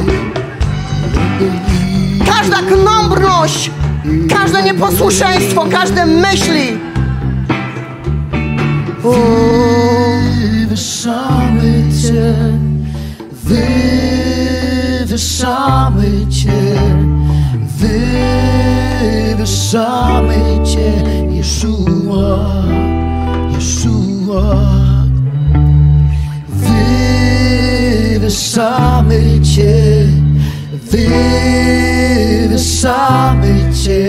Każda knombrność, każde nieposłuszeństwo, każde myśli. Wywyższamy Cię, wywyższamy Cię, wywyższamy Cię, Jeszua, Jeszua. Wywyższamy Cię, wywyższamy Cię,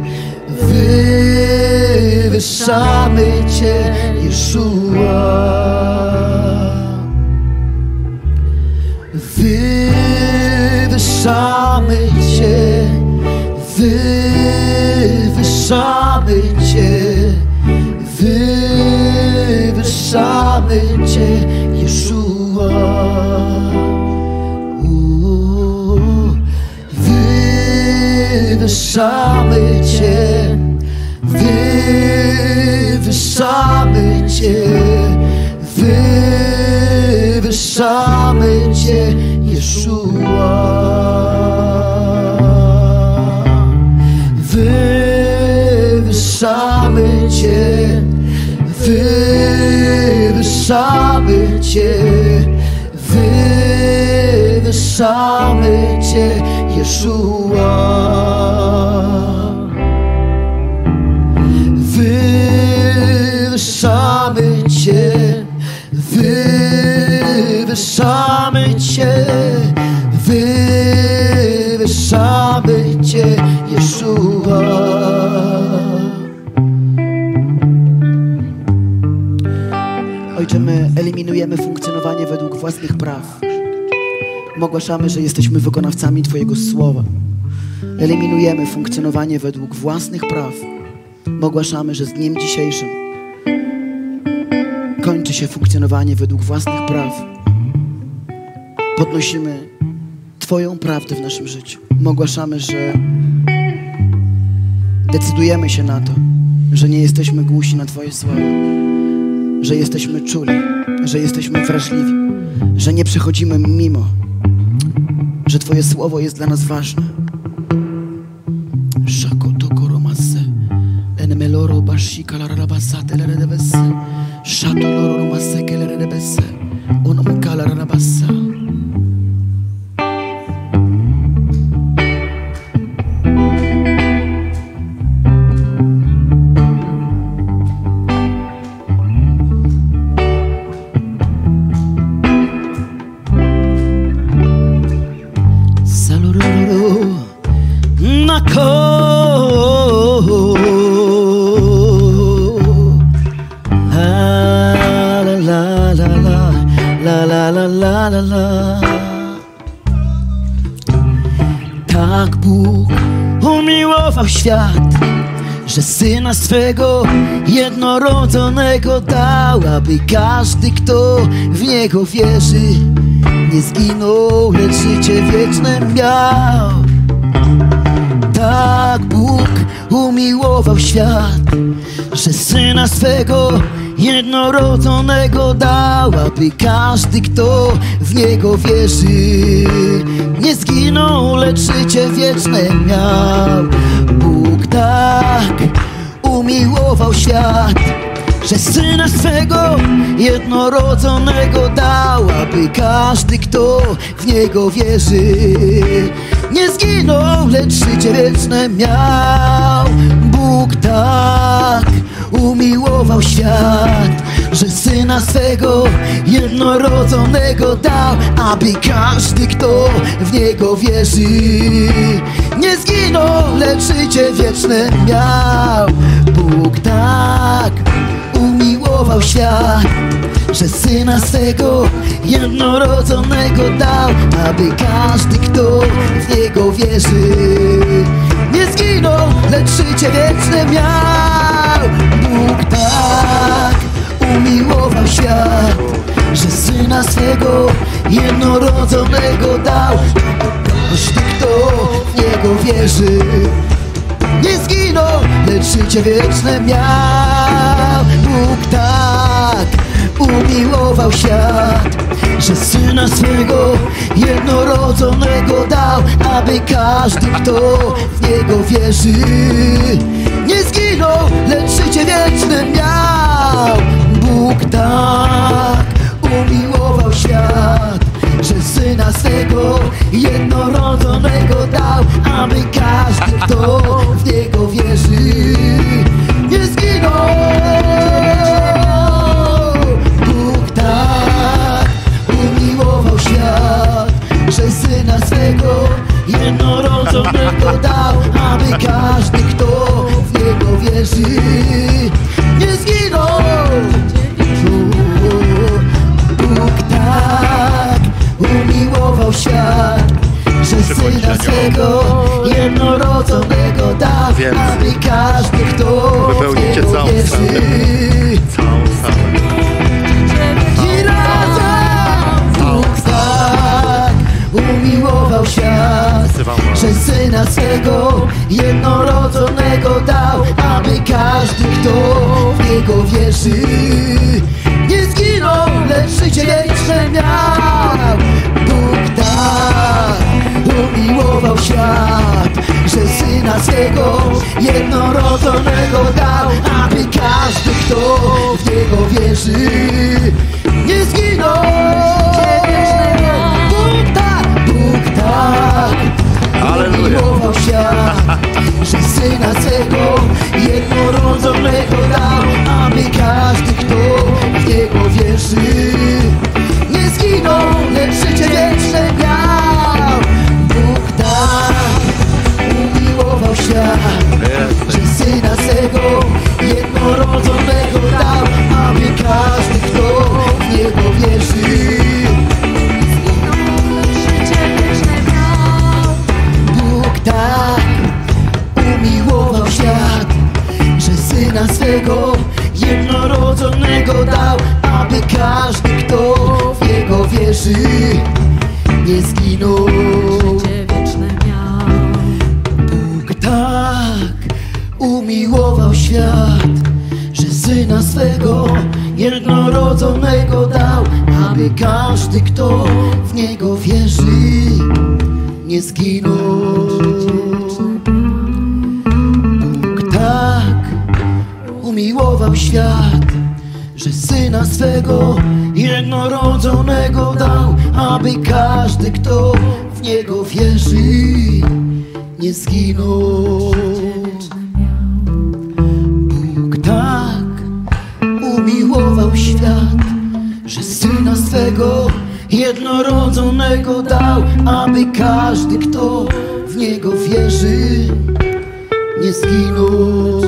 wywyższamy Cię, Jeszua. Wywyższamy Cię, wywyższamy Cię, wywyższamy Cię, Jeszua. Wywyższamy Cię, wywyższamy Cię, wywyższamy Cię, Jeszua. Wywyższamy Cię, wywyższamy Cię, wywyższamy Cię, Jeszua. Wywyższamy Cię, wywyższamy Cię, wywyższamy Cię, Jeszua. Ojcze, my eliminujemy funkcjonowanie według własnych praw. My ogłaszamy, że jesteśmy wykonawcami Twojego słowa. Eliminujemy funkcjonowanie według własnych praw. My ogłaszamy, że z dniem dzisiejszym kończy się funkcjonowanie według własnych praw. Podnosimy Twoją prawdę w naszym życiu. My ogłaszamy, że decydujemy się na to, że nie jesteśmy głusi na Twoje słowa, że jesteśmy czuli, że jesteśmy wrażliwi, że nie przechodzimy mimo, że Twoje słowo jest dla nas ważne. Shakotokoromasse, enemeloro bashika larabasate leredebesse, shatoloro maseke leredebesse, onomokala larabassa. Tak Bóg umiłował świat, że Syna swego jednorodzonego dał, aby każdy, kto w Niego wierzy, nie zginął, lecz życie wieczne miał. Tak Bóg umiłował świat, że Syna swego jednorodzonego dał, aby każdy, kto w Niego wierzy, nie zginął, lecz życie wieczne miał. Bóg tak umiłował świat, że Syna swego jednorodzonego dał, aby każdy, kto w Niego wierzy, nie zginął, lecz życie wieczne miał. Bóg tak umiłował świat, że Syna swego jednorodzonego dał, aby każdy, kto w Niego wierzy, nie zginął, lecz życie wieczne miał. Bóg tak umiłował świat, że Syna swego jednorodzonego dał, aby każdy, kto w Niego wierzy, nie zginął, lecz życie wieczne miał. Bóg tak umiłował świat, że Syna swego jednorodzonego dał. Każdy, kto w Niego wierzy, nie zginął, lecz życie wieczne miał. Bóg tak umiłował świat, że Syna swego jednorodzonego dał, aby każdy, kto w Niego wierzy, nie zginął, lecz życie wieczne miał. Bóg tak umiłował świat, że Syna swego jednorodzonego dał, aby każdy, kto w Niego wierzy, nie zginął. Bóg tak umiłował świat, że Syna swego jednorodzonego dał, aby każdy, kto w Niego wierzy, nie zginął. Bóg tak umiłował świat, że Syna swego jednorodzonego dał, aby każdy, kto w Niego wierzy, i razem. Bóg tak umiłował świat, że Syna swego jednorodzonego dał, aby każdy, kto w Niego wierzy, nie zginął, lecz życie wieczne miał. Bóg tak umiłował świat, że Syna swego jednorodzonego dał, aby każdy, kto w Niego wierzy, nie zginął. Bóg tak, Bóg tak umiłował świat, że Syna swego jednorodzonego dał, aby każdy, kto w Niego wierzy, nie zginął, lecz życie wieczne miał. Bóg tak umiłował świat, że Syna swego jednorodzonego dał, aby każdy, kto w Niego wierzy, Bóg tak umiłował świat, że Syna swego jednorodzonego dał, aby każdy, kto w Niego wierzy, nie zginął. Bóg tak umiłował świat, że Syna swego jednorodzonego dał, aby każdy, kto w Niego wierzy, nie zginął. Bóg tak umiłował świat, że Syna swego jednorodzonego dał, aby każdy, kto w Niego wierzy, nie zginął. Bóg tak umiłował świat, że Syna swego jednorodzonego dał, aby każdy, kto w Niego wierzy, nie zginął.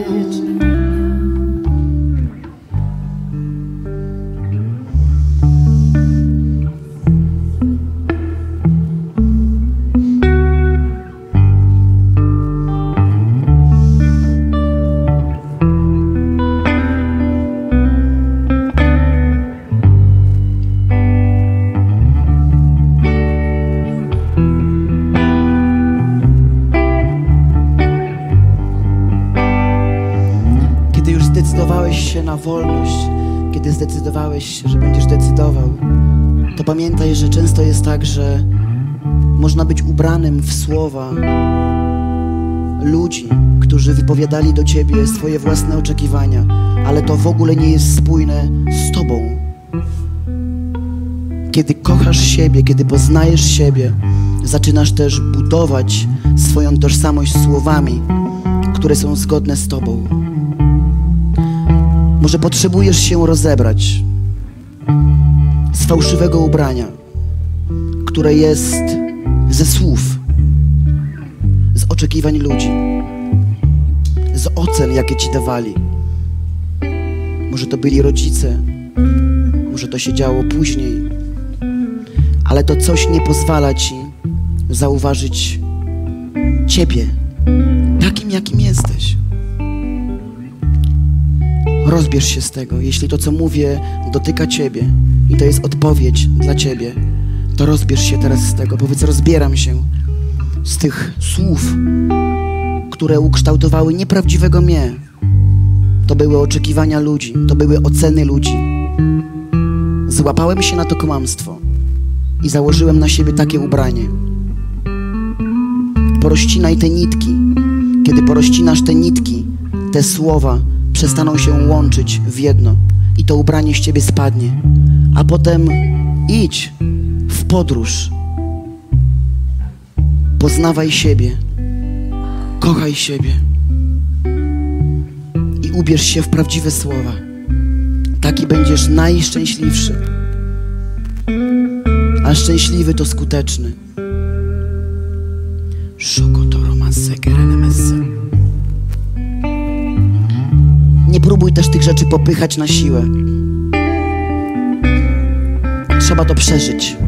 Zdecydowałeś się na wolność, kiedy zdecydowałeś się, że będziesz decydował, to pamiętaj, że często jest tak, że można być ubranym w słowa ludzi, którzy wypowiadali do ciebie swoje własne oczekiwania, ale to w ogóle nie jest spójne z tobą. Kiedy kochasz siebie, kiedy poznajesz siebie, zaczynasz też budować swoją tożsamość słowami, które są zgodne z tobą. Może potrzebujesz się rozebrać z fałszywego ubrania, które jest ze słów, z oczekiwań ludzi, z ocen, jakie ci dawali. Może to byli rodzice, Może to się działo później, ale to coś nie pozwala ci zauważyć Ciebie, takim jakim jesteś. Rozbierz się z tego. Jeśli to, co mówię, dotyka Ciebie i to jest odpowiedź dla Ciebie, to rozbierz się teraz z tego. Powiedz, rozbieram się z tych słów, które ukształtowały nieprawdziwego mnie. To były oczekiwania ludzi, to były oceny ludzi. Złapałem się na to kłamstwo i założyłem na siebie takie ubranie. Porozcinaj te nitki. Kiedy porozcinasz te nitki, te słowa przestaną się łączyć w jedno i to ubranie z ciebie spadnie. A potem idź w podróż. Poznawaj siebie. Kochaj siebie. I ubierz się w prawdziwe słowa. Taki będziesz najszczęśliwszy. A szczęśliwy to skuteczny. Nie próbuj też tych rzeczy popychać na siłę. Trzeba to przeżyć.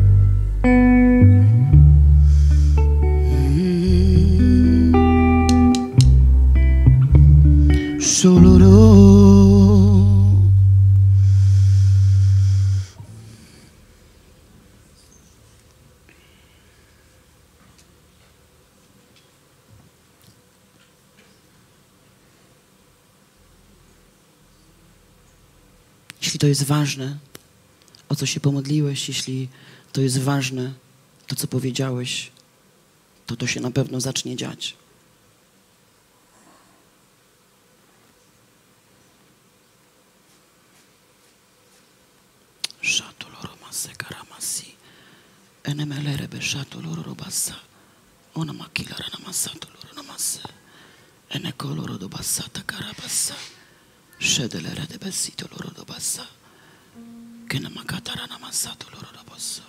Jeśli to jest ważne, o co się pomodliłeś, jeśli to jest ważne, to co powiedziałeś, to to się na pewno zacznie dziać. Shedelere de besito loro do bassa. Che na makatara na masato loro do bassa.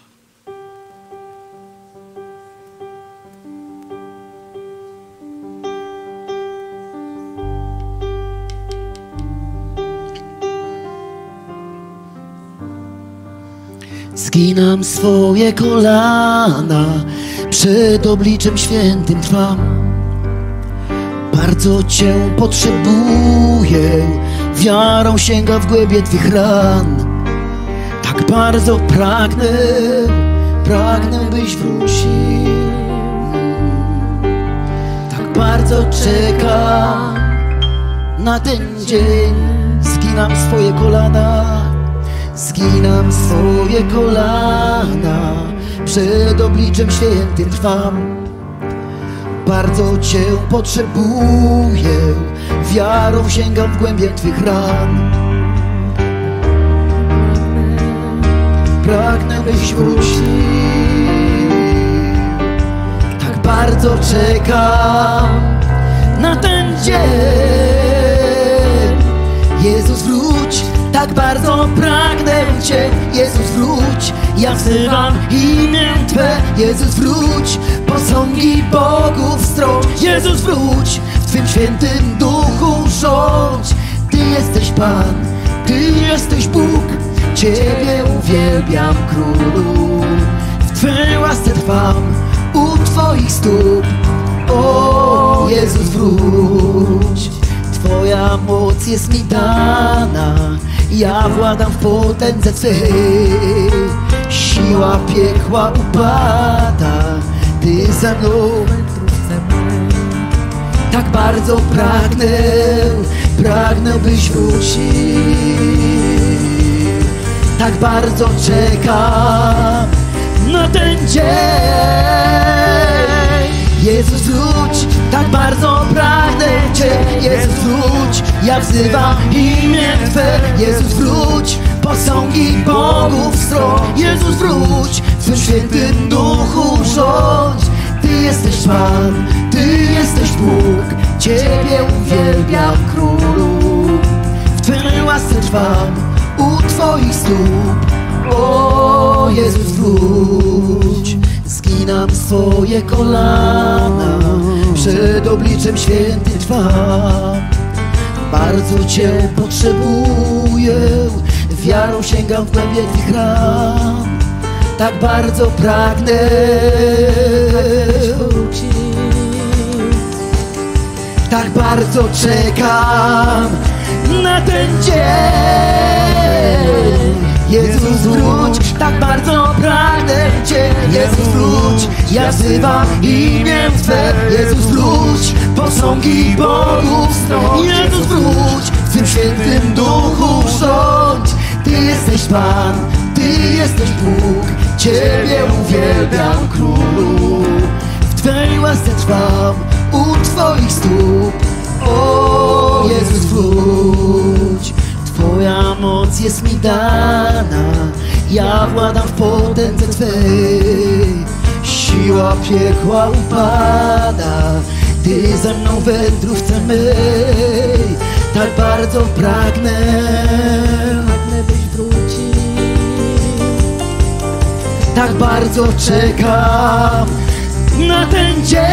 Zginam swoje kolana, przed obliczem świętym trwam. Bardzo Cię potrzebuję, wiarą sięga w głębie Twych ran. Tak bardzo pragnę, pragnę byś wrócił. Tak bardzo czekam na ten dzień. Zginam swoje kolana, zginam swoje kolana, przed obliczem świętym trwam. Bardzo Cię potrzebuję, wiarą sięgam w głębie Twych ran. Pragnę byś wrócił. Tak bardzo czekam na ten dzień. Jezus wróć, tak bardzo pragnę Cię. Jezus wróć, ja wzywam imię Twe. Jezus wróć, posągi bogów strąć. Jezus wróć, w Twym świętym duchu rządź. Ty jesteś Pan, Ty jesteś Bóg. Ciebie uwielbiam, Królu. W Twej łasce trwam, u Twoich stóp. O, Jezus wróć. Twoja moc jest mi dana, ja władam w potędze Twej. Siła piekła upada, Ty za mną. Tak bardzo pragnę, pragnę byś wrócił. Tak bardzo czekam na ten dzień. Jezus wróć, tak bardzo pragnę Cię. Jezus wróć, ja wzywam imię Twe. Jezus wróć, posągi bogów stron. Jezus wróć, w Twym świętym duchu rządź. Ty jesteś Pan, Ty jesteś Bóg. Ciebie uwielbiam, Królu. W Twej łasce trwam, u Twoich stóp. O, Jezus wróć. Zginam swoje kolana, przed obliczem świętym trwam. Bardzo Cię potrzebuję, wiarą sięgam w głębie Twych ram. Tak bardzo pragnę, tak bardzo czekam na ten dzień. Jezus wróć, tak bardzo pragnę Cię. Jezus wróć, ja wzywam imię Twe. Jezus wróć, posągi Bogów stąd. Jezus wróć, w tym świętym duchu rządź. Ty jesteś Pan, Ty jesteś Bóg, Ciebie uwielbiam Królu. W Twej łasce trwam, u Twoich stóp. O Jezus wróć, Twoja moc jest mi dana, ja władam w potędze Twej. Siła piekła upada, Ty ze mną w wędrówce mej. Tak bardzo pragnę, pragnę byś wrócił. Tak bardzo czekam na ten dzień.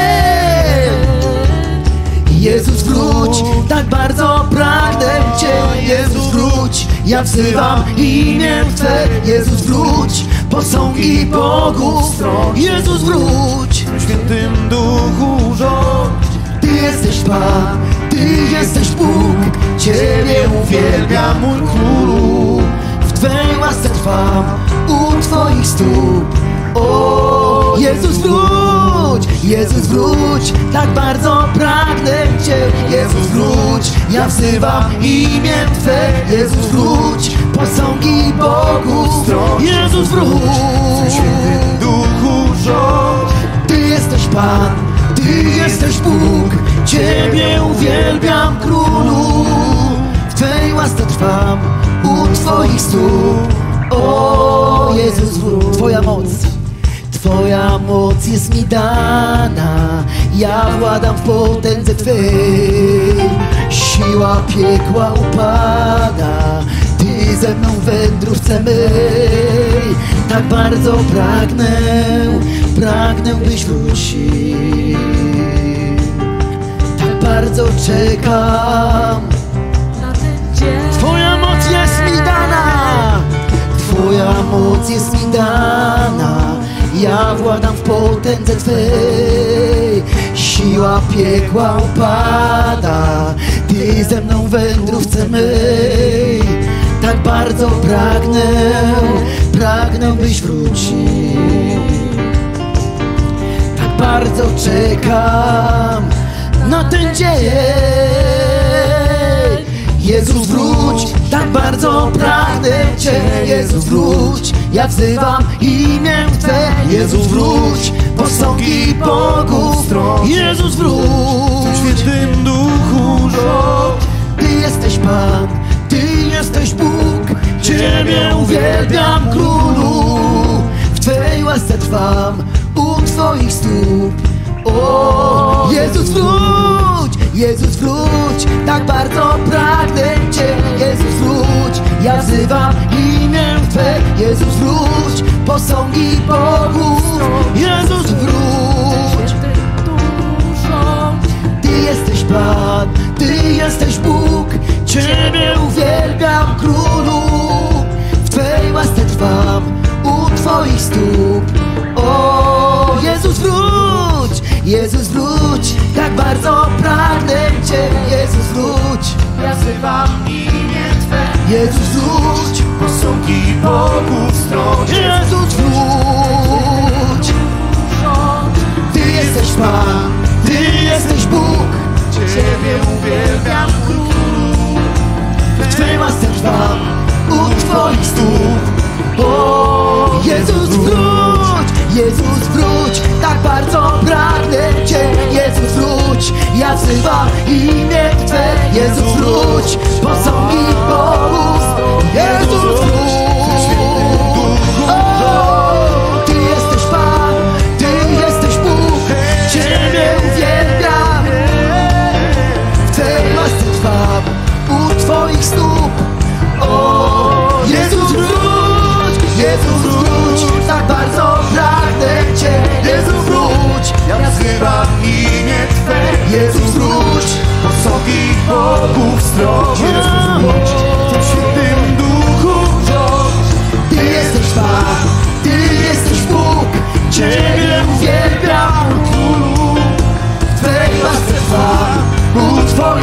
Jezus wróć, tak bardzo pragnę Cię. Jezus wróć, ja wzywam imię Twe. Jezus wróć, posągi Bogów stąd. Jezus wróć, w świętym duchu rządź. Ty jesteś Pan, Ty jesteś Bóg, Ciebie uwielbiam mój Królu. W Twej łasce trwam, u Twoich stóp. O Jezus wróć, Jezus wróć, tak bardzo pragnę Cię. Jezus wróć, ja wzywam imię Twe. Jezus wróć, posągi Bogów stąd. Jezus wróć, W świętym duchu rządź. Ty jesteś Pan, Ty jesteś Bóg, Ciebie uwielbiam Królu. W Twej łasce trwam, u Twoich stóp. O Jezus wróć, Twoja moc, Twoja moc jest mi dana, ja władam w potędze Twej. Siła piekła upada, Ty ze mną w wędrówce mej. Tak bardzo pragnę, pragnę byś wrócił. Tak bardzo czekam na ten dzień. Twoja moc jest mi dana, Twoja moc jest mi dana, ja władam w potędze Twej. Siła piekła upada, Ty ze mną w wędrówce mej. Tak bardzo pragnę, pragnę byś wrócił. Tak bardzo czekam na ten dzień. Jezus wróć, tak bardzo pragnę Cię. Jezus wróć, ja wzywam imię Twe. Jezus wróć, posągi Bogów stron. Jezus wróć, W świętym duchu rządź. Ty jesteś Pan, Ty jesteś Bóg, Ciebie uwielbiam Królu. W Twej łasce trwam, u Twoich stóp. O Jezus wróć, Jezus wróć, tak bardzo pragnę Cię. Jezus wróć, ja wzywam imię Twe. Jezus wróć, posągi Bogów. Jezus wróć, Ty jesteś Pan, Ty jesteś Bóg, Ciebie uwielbiam Królu. W Twej łasce trwam, u Twoich stóp. O Jezus wróć, Jezus wróć, tak bardzo pragnę Cię. Jezus wróć, Ja wzywam imię Twe. Jezus wróć, Posągi Bogów stąd. Jezus wróć. Ty jesteś Pan, Ty jesteś Bóg, Ciebie uwielbiam Królu. w Twej łasce trwam, u Twoich stóp. O Jezus wróć, Jezus wróć, tak bardzo pragnę Cię. Jezus wróć, ja wzywam imię Twe. Jezus wróć, posągi Bogów. Jezus wróć. O, Ty jesteś Pan, Ty jesteś Bóg, Ciebie uwielbiam. W Twej łasce trwam, u Twoich stóp. O Jezus wróć, Jezus wróć, tak bardzo pragnę Cię. Jezus wróć, Ja wzywam imię Twe. Jezus wróć. Posągi Bogów stron. Jezus wróć. W świętym duchu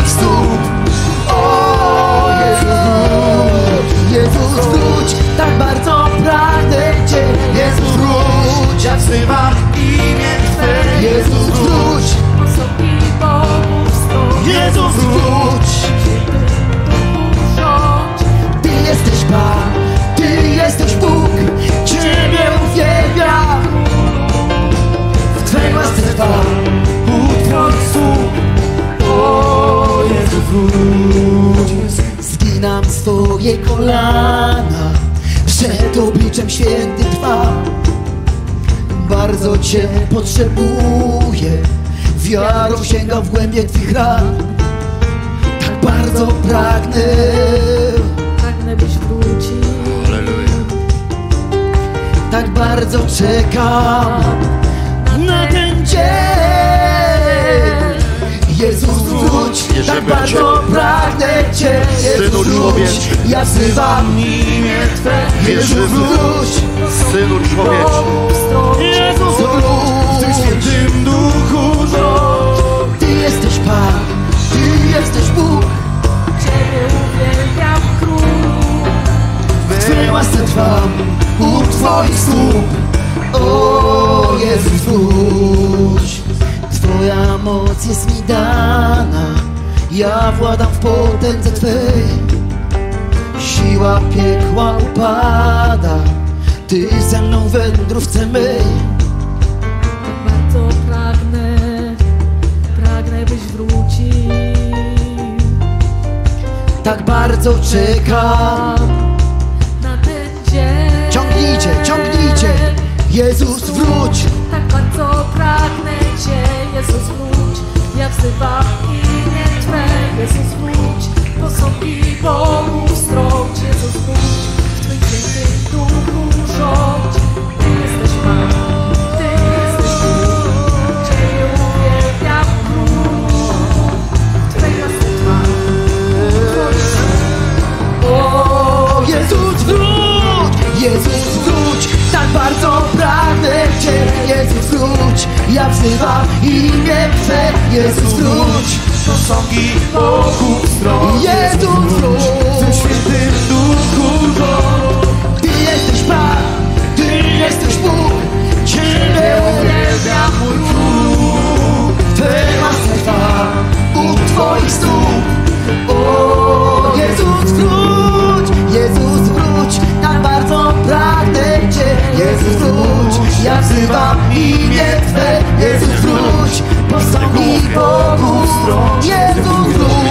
Twoich stóp. O Jezus, Jezus wróć, tak bardzo pragnę Cię. Jezus wróć, Ja wzywam imię Twe. Jezus wróć, Posągi Bogów stąd. Jezus wróć. Rządź, Ty jesteś Pan, Ty jesteś Bóg, Ciebie uwielbiam. W Twej łasce trwam, U Twoich stóp. O Jezu wróć. zginam swoje kolana, przed obliczem świętym trwam. Bardzo Cię potrzebuję, wiarą sięgam w głębie Twych ran. Tak bardzo pragnę, pragnę byś wrócił. Halleluja. tak bardzo czekam na ten dzień. Jezus wróć, Nie tak żeby bardzo pragnę Cię. Jezus Synu wróć, człowieczy. ja wzywam Imię Twe. Jezus Wierzymy. wróć, Synu człowieczy. Jezus W Tym wróć. świętym duchu rządź. Ty jesteś Pan, Ty jesteś Bóg, Ciebie uwielbiam, Królu. w Twej łasce trwam, u Twoich stóp. O Jezus wróć, Twoja moc jest mi dana, ja władam w potędze Twej. Siła piekła upada, Ty ze mną wędrówce mej. Bardzo pragnę, pragnę byś wrócił. Tak bardzo czekam. Na ten dzień. Ciągnijcie, ciągnijcie. Jezus wróć, Tak bardzo pragnę Cię, Jezus wróć. Ja wzywam imię Twe, Jezus wróć. Posągi Bogów strąć, Jezus wróć. W Twoim świętym duchu rządź. Ty jesteś Pan, Ty jesteś Bóg. Ciebie uwielbiam, Królu. W Twej łasce trwam. o Jezus wróć, Jezus wróć, tak bardzo pragnę Cię. Jezus wróć, ja wzywam imię Twe. Jezus wróć, Posągi Bogów stron. Jezus W Tym wróć. świętym duchu rządź. Ty jesteś Pan, Ty jesteś Bóg, Ciebie uwielbiam, mój Król. Ty masz trwa u Twoich stóp. O Jezus wróć, Jezus wróć, tak bardzo pragnę Cię. Jezus wróć, ja wzywam imię Twe. Jezus wróć, posągi Bogów stron. Jezus wróć.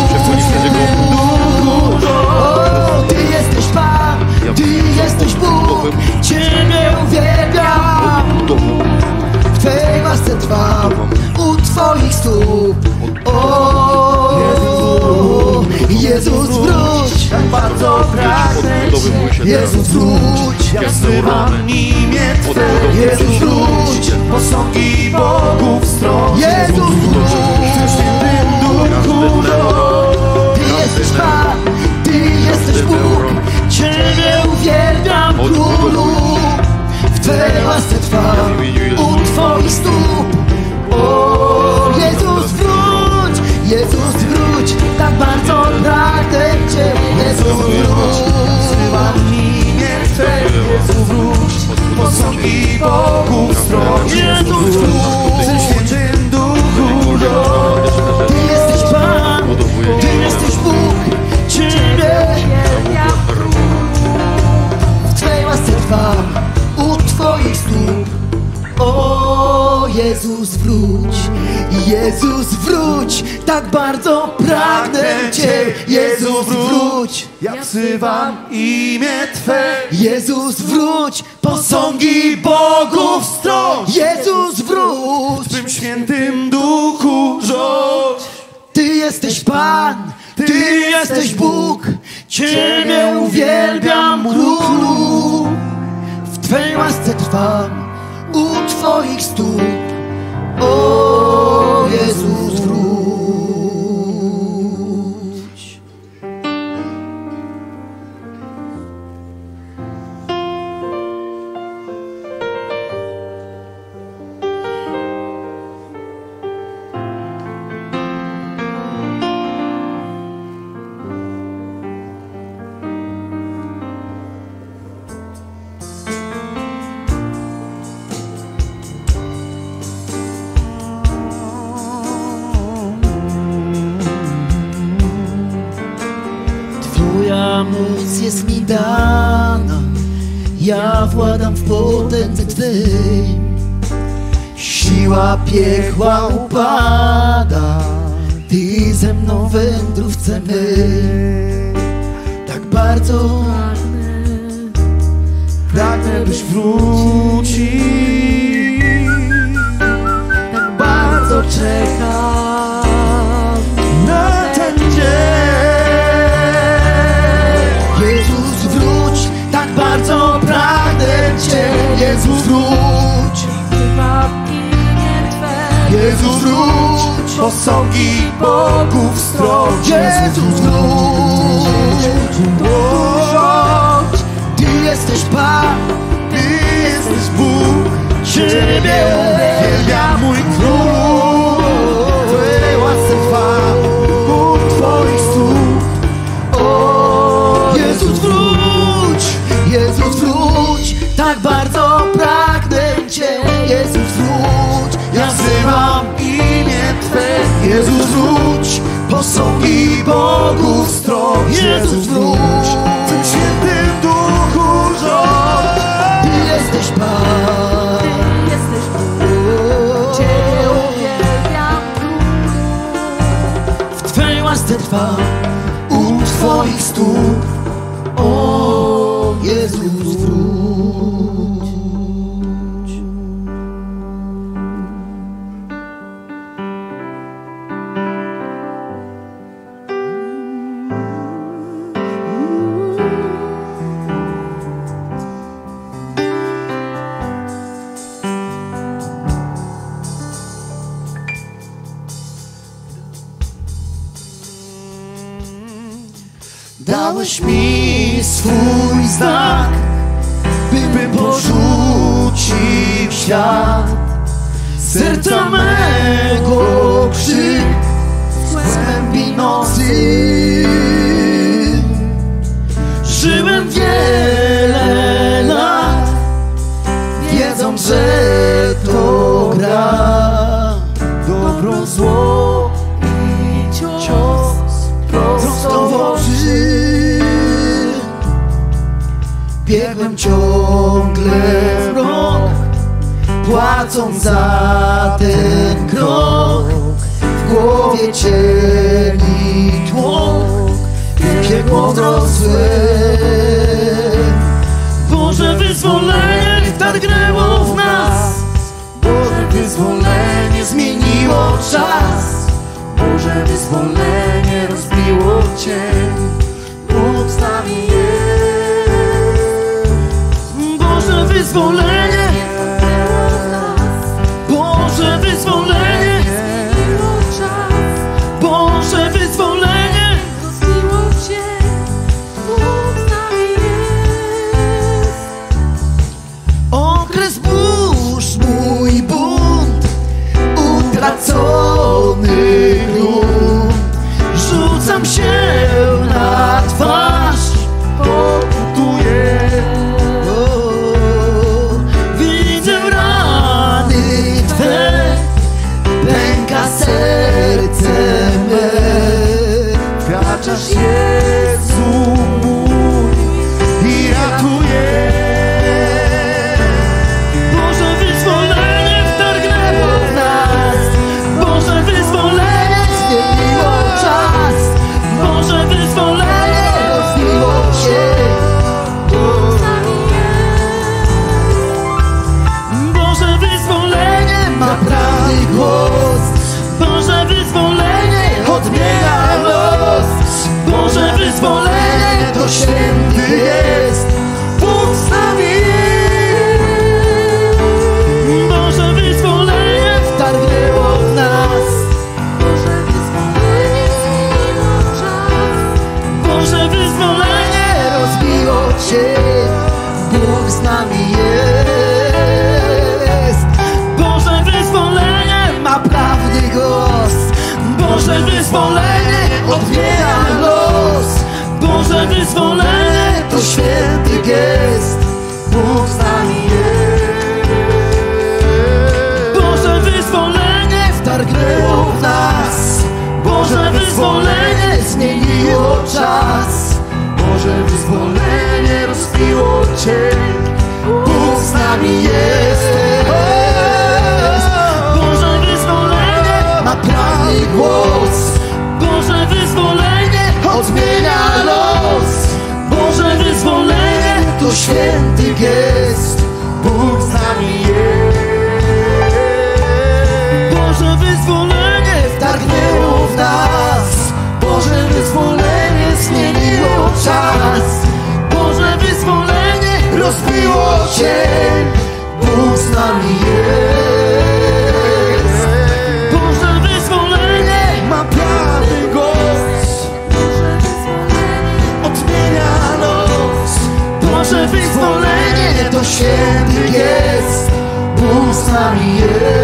O, Ty jesteś Pan, Ty jesteś Bóg, Ciebie uwielbiam. W Twej łasce trwam, u Twoich stóp. O, Jezus wróć, Tak bardzo pragnę Cię. Jezus wróć, Ja wzywam imię Twe. Jezus wróć, Posągi Bogów stron. Jezus W Tym świętym wróć. duchu rządź. Ty jesteś Pan, Ty jesteś Bóg, Ciebie uwielbiam, Królu. W Twej łasce trwam, u Twoich stóp. O Jezus wróć, Jezus wróć, tak bardzo pragnę Cię. Jezus wróć, Wzywam imię Twe. Jezu wróć. Posągi Bogów stron. Jezus W Tym wróć. świętym duchu rządź. Ty jesteś Pan, Ty jesteś Bóg, Ciebie w Twej łasce trwam, u Twoich stóp. O Jezus wróć, Jezus wróć, tak bardzo pragnę Cię. Jezus wróć, Ja wzywam imię Twe. Jezus wróć, posągi Bogów stron. Jezus wróć. W Tym świętym duchu rządź. Ty jesteś Pan, Ty jesteś Bóg, Ciebie uwielbiam, Królu. W Twej łasce trwam, u Twoich stóp. O Jezus wróć. moc jest mi dana, ja władam w potędze Twej. Siła piekła upada, Ty ze mną wędrówce mej. Tak bardzo pragnę, Pragnę, byś wrócił. tak bardzo czekam Na ten dzień. Jezus wróć, tak bardzo pragnę Cię. Jezus wróć, wzywam imię Twe. Jezus wróć, Posągi bogów stronę. Jezus wróć, Wróć. Ty jesteś Pan, Ty jesteś Bóg, Ciebie uwielbiam, mój król. Twoje łasce trwa u Twoich stóp. o Jezus wróć, Jezus wróć, tak bardzo pragnę Cię. Jezus wróć, ja wzywam imię Twe. Jezus wróć, Posągi bogów stron. Jezus wróć, W tym świętym duchu rządź. Ty jesteś Pan. Ty jesteś Bóg, Ciebie uwielbiam, Królu. W Twej łasce trwa u Twoich stóp. O Jezus wróć. Dałeś mi swój znak, bym porzucił świat. Serca mego krzyk z głębi nocy. Żyłem wiele lat, wiedząc, że to gra. Dobro, zło I cios Prosto w oczy biegłem ciągle w rok, płacąc za ten krok. W głowie cieni tłok, piekło wrosłe. Boże wyzwolenie wtargnęło w nas, Boże wyzwolenie zmieniło czas. Boże wyzwolenie rozbiło cień. Bóg z nami jest. Boże wyzwolenie, Boże wyzwolenie, zmieniło czas, Boże wyzwolenie. rozbiło Cię, Bóg z nami jest. Okres burz, mój bunt, utracony grunt. Rzucam się na twarz, Pokutuję. o, widzę rany Twe, pęka serce me. Wkraczasz, Jezu mój, i ratuje. Boże wyzwolenie wtargnęło w nas, Boże wyzwolenie zmieniło czas. Boże wyzwolenie rozbiło się. Bóg z nami jest. Boże wyzwolenie ma prawdy głos. Boże wyzwolenie odmienia los. Boże wyzwolenie to święty jest. Bóg z nami. Boże wyzwolenie wtargnęło w nas. Boże wyzwolenie zmieniło czas, Boże wyzwolenie rozbiło Cię. Bóg z nami jest. Boże wyzwolenie ma prawdy głos. Boże wyzwolenie odmienia los. Boże wyzwolenie to święty gest. Bóg z nami jest. Boże wyzwolenie wtargnęło w nas. Boże wyzwolenie zmieniło czas. Boże głos. Boże wyzwolenie Odmienia los. Boże wyzwolenie To święty gest. Bóg z nami jest. Boże wyzwolenie Wtargnęło w nas. Boże wyzwolenie zmieniło czas. Boże wyzwolenie Rozbiło cień. Bóg z nami jest. Boże wyzwolenie Ma prawdy głos. Odmienia los. Boże wyzwolenie To święty gest. Bóg z nami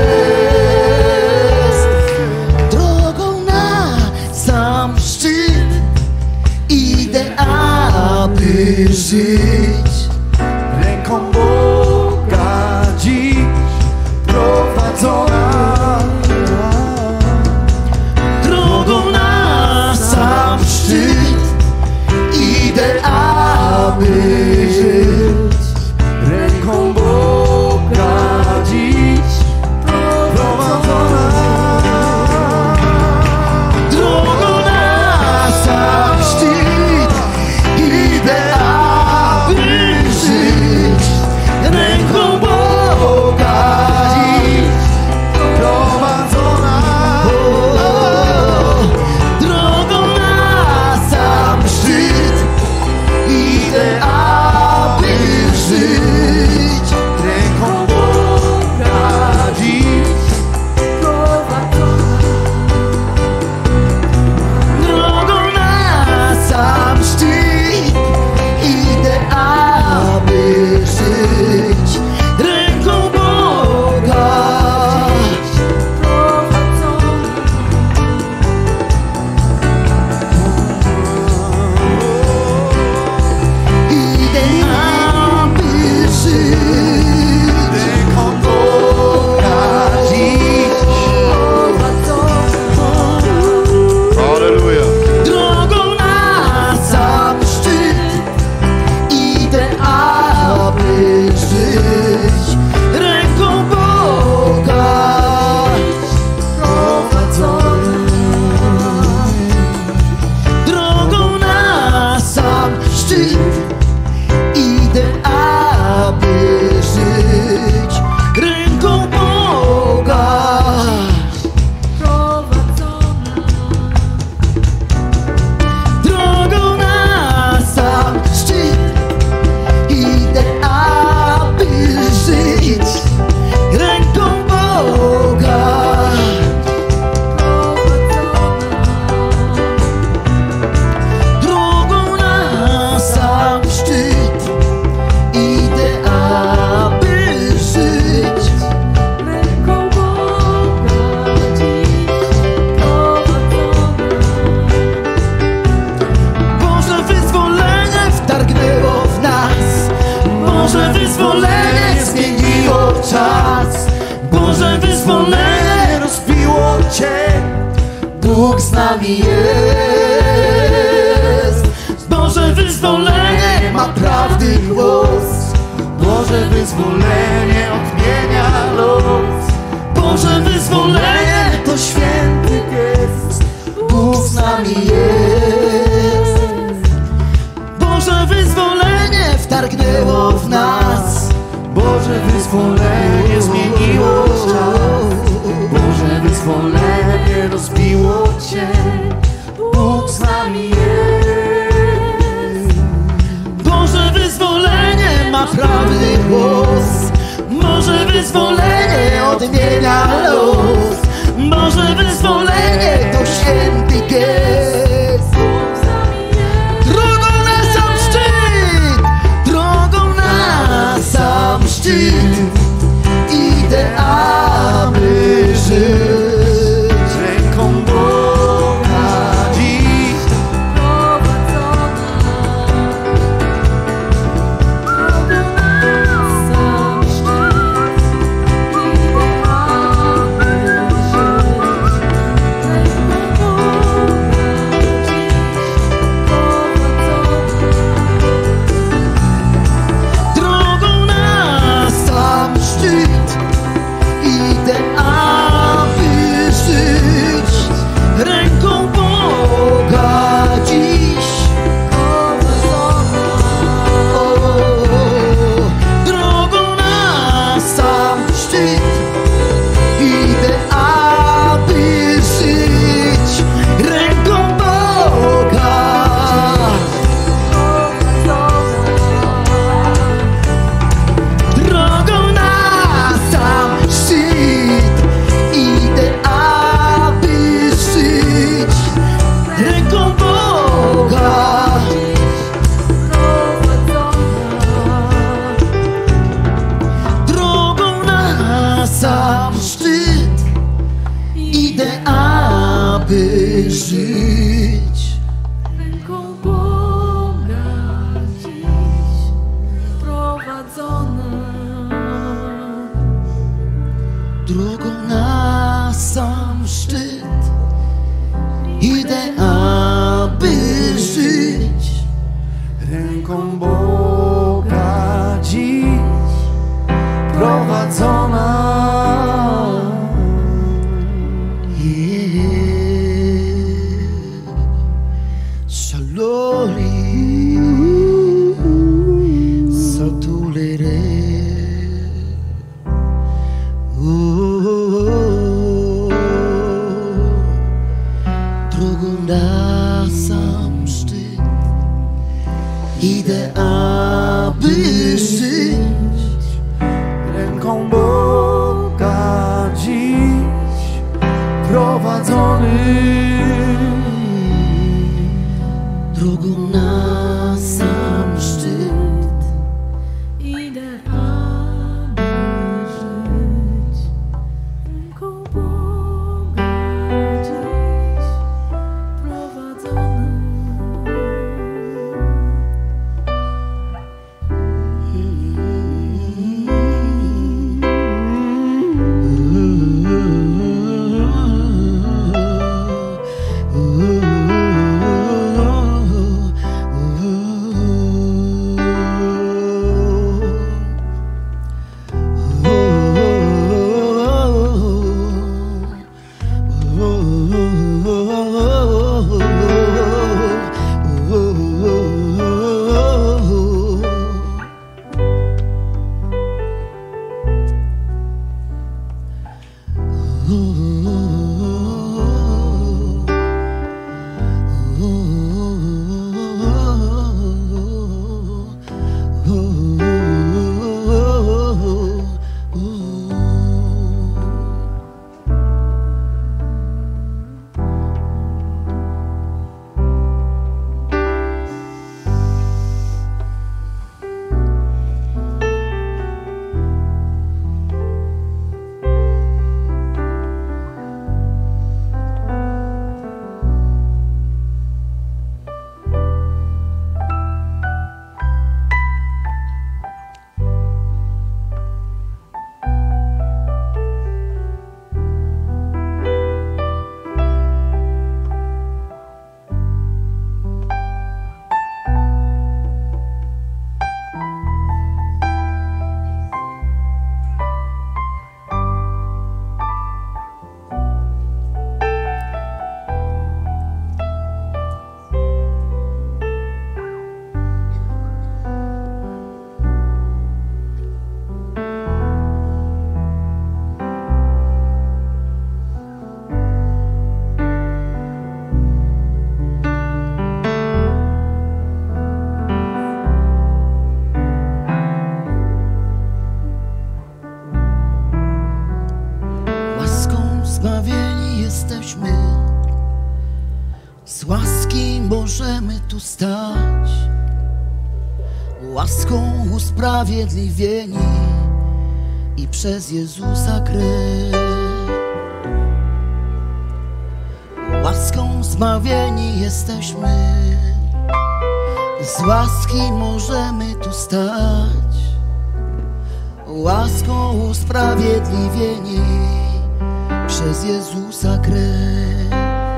jest. Drogą na sam szczyt idę, aby żyć. Ręką Boga dziś prowadzona. Drogą na sam szczyt idę, aby żyć. Ręką Boga dziś prowadzona. Drogą na sam szczyt idę, aby żyć. Ręką Boga dziś Prowadzona. drogą na sam szczyt idę, aby żyć. Ręką Boga dziś Drogą na sam szczyt idę, aby żyć. Ręką Boga idę, aby żyć. Ręką Boga dziś Halleluja. Drogą na sam szczyt idę, aby żyć. Ręką Boga drogą na sam szczyt idę, aby żyć. Ręką Boga drogą na sam szczyt idę, aby żyć. Ręką Boga drogą na sam szczyt idę, aby żyć. Ręką Boga dziś Boże wyzwolenie wtargnęło w nas. Boże wyzwolenie zmieniło czas. Boże wyzwolenie rozbiło cień. Bóg z nami jest. Boże wyzwolenie ma prawdy głos. Boże wyzwolenie odmienia los. Boże wyzwolenie to święty gest. Bóg z nami jest. Boże wyzwolenie wtargnęło w nas. Boże wyzwolenie zmieniło czas. Boże wyzwolenie rozbiło cień. Bóg z nami jest. Boże wyzwolenie ma prawdy głos. Boże wyzwolenie odmienia los. Boże wyzwolenie to święty gest. Drogą na sam szczyt, drogą na sam szczyt idę, aby żyć. Ręką Boga dziś sam szczyt idę, aby żyć. Ręką Boga żyć. Ręką Boga dziś prowadzona, Drogą na sam szczyt idę, aby żyć. Ręką Boga dziś prowadzona. Shaloli satulere, drogą na sam szczyt idę, aby żyć. Ręką Boga dziś prowadzony. Drogą na sam szczyt idę, aby żyć. Ręką Boga dziś prowadzona. Z łaski możemy tu stać, łaską usprawiedliwieni i przez Jezusa krew. Łaską zbawieni jesteśmy, z łaski możemy tu stać, łaską usprawiedliwieni przez Jezusa krew.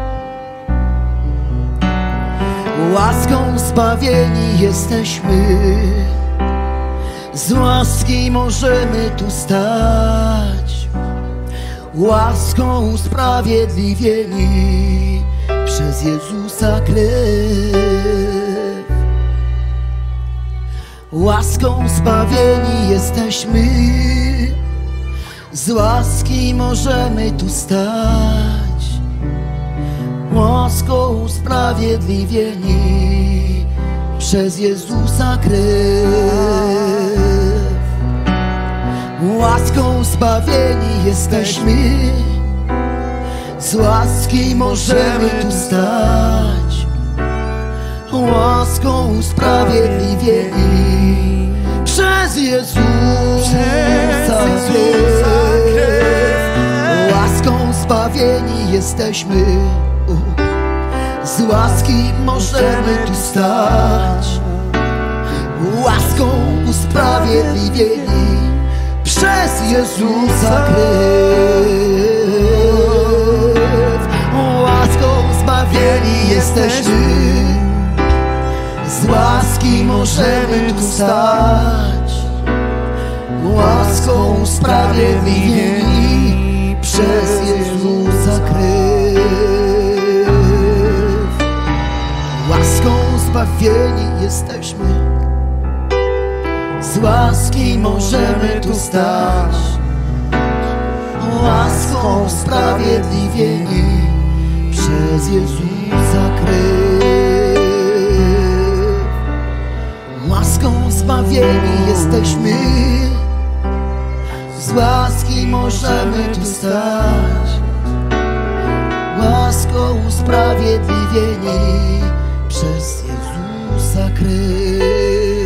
Łaską zbawieni jesteśmy, z łaski możemy tu stać, łaską usprawiedliwieni przez Jezusa krew. Łaską zbawieni jesteśmy, z łaski możemy tu stać, łaską usprawiedliwieni przez Jezusa krew. Łaską zbawieni jesteśmy, z łaski możemy tu stać, łaską usprawiedliwieni przez Jezusa krew. Łaską zbawieni jesteśmy, z łaski możemy tu stać. Łaską usprawiedliwieni przez Jezusa krew. Łaską zbawieni jesteśmy, z łaski możemy tu stać. Łaską usprawiedliwieni przez Jezusa krew. Łaską zbawieni jesteśmy, z łaski możemy tu stać. Łaską usprawiedliwieni przez Jezusa krew. Łaską zbawieni jesteśmy, z łaski możemy tu stać. Łaską usprawiedliwieni przez Jezusa krew.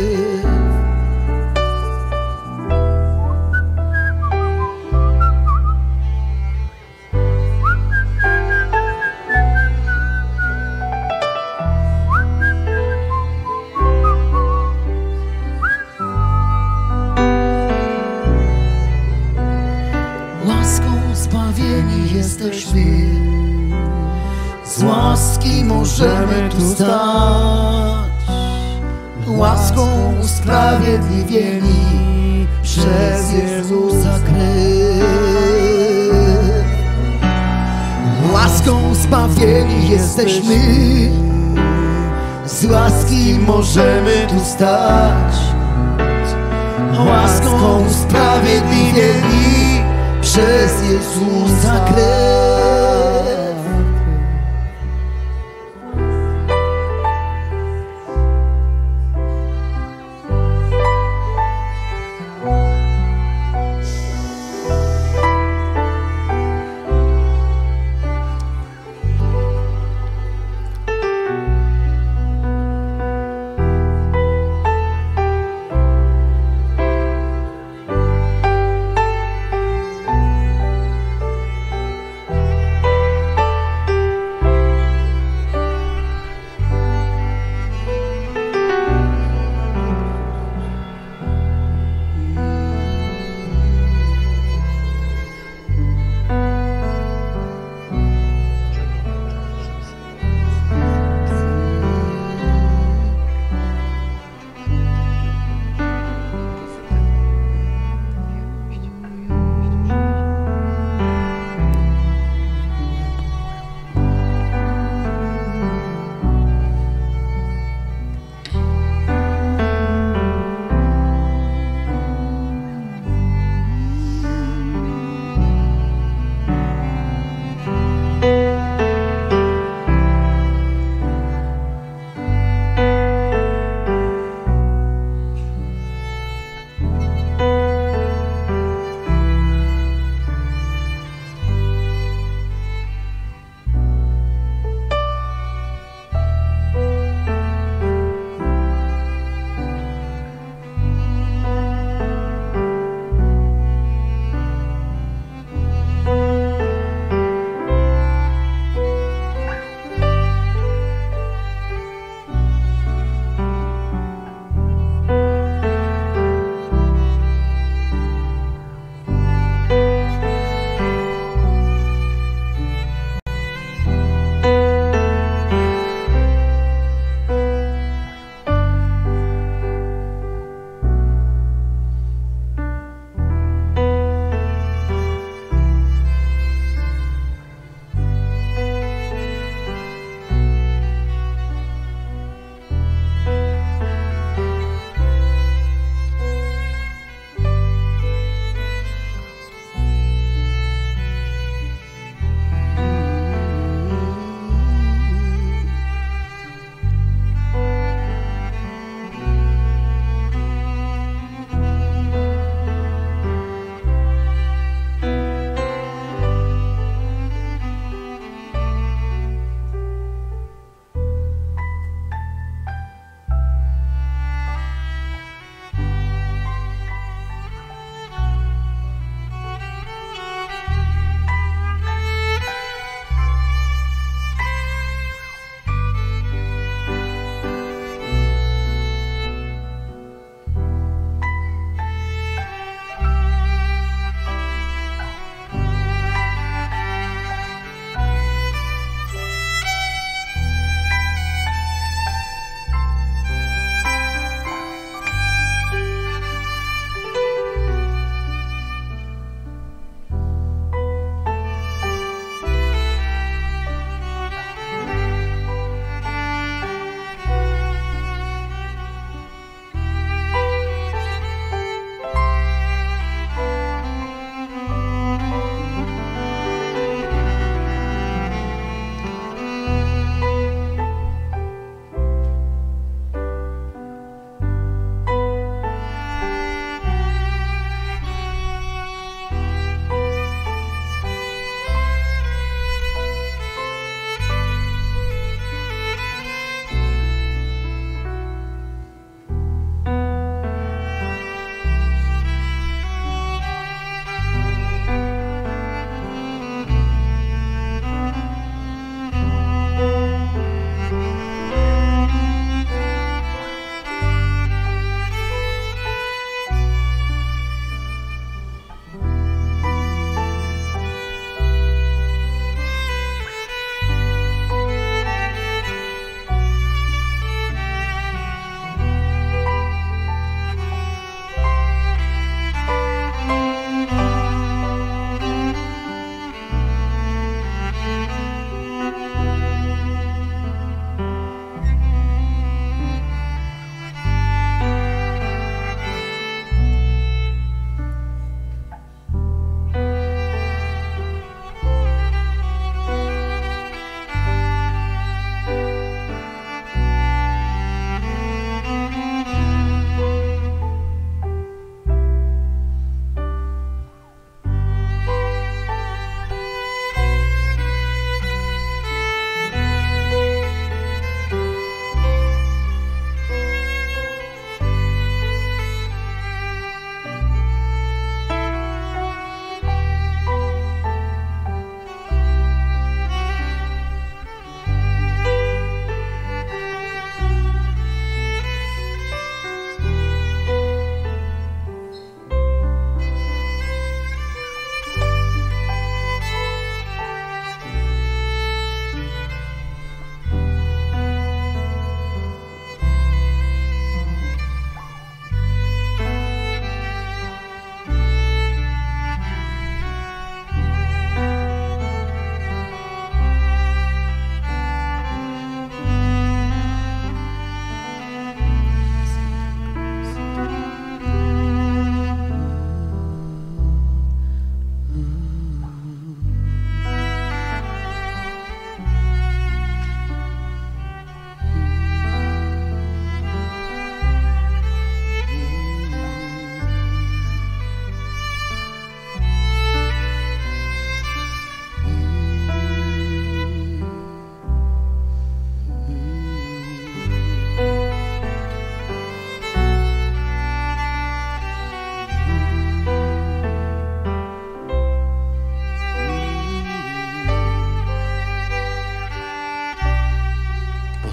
Jesteśmy, z łaski możemy tu stać. Łaską usprawiedliwieni przez Jezusa krew. Łaską zbawieni jesteśmy, z łaski możemy tu stać. Łaską usprawiedliwieni przez Jezusa krew.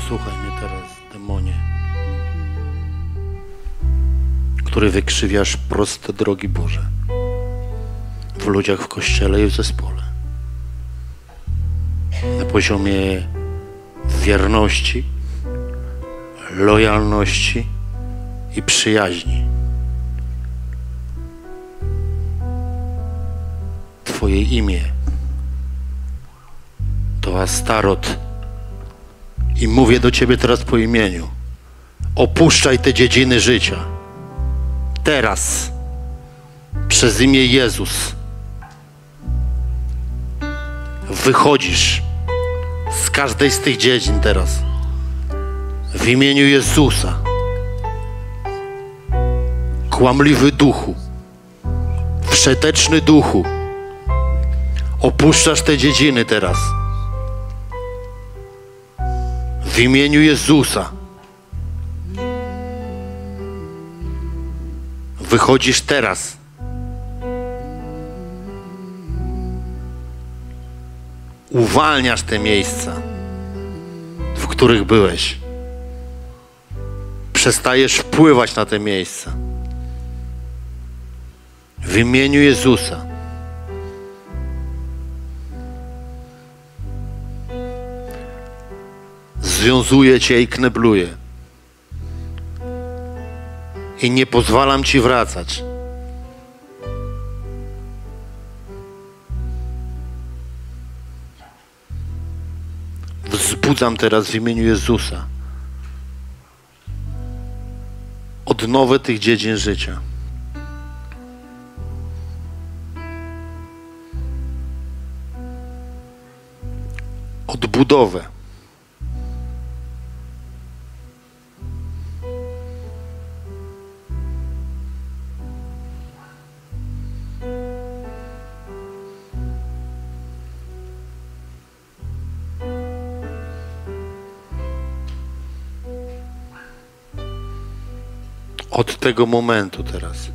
Posłuchaj mnie teraz, demonie, który wykrzywiasz proste drogi Boże w ludziach, w Kościele i w zespole. Na poziomie wierności, lojalności i przyjaźni. Twoje imię to Astarot i mówię do Ciebie teraz po imieniu. Opuszczaj te dziedziny życia. Teraz. Przez imię Jezus. Wychodzisz z każdej z tych dziedzin teraz. W imieniu Jezusa. Kłamliwy duchu. Wszeteczny duchu. Opuszczasz te dziedziny teraz. W imieniu Jezusa. Wychodzisz teraz. Uwalniasz te miejsca, w których byłeś. Przestajesz wpływać na te miejsca. W imieniu Jezusa. Związuję Cię i knebluję. I nie pozwalam Ci wracać. Wzbudzam teraz w imieniu Jezusa odnowę tych dziedzin życia. Odbudowę. Od tego momentu teraz.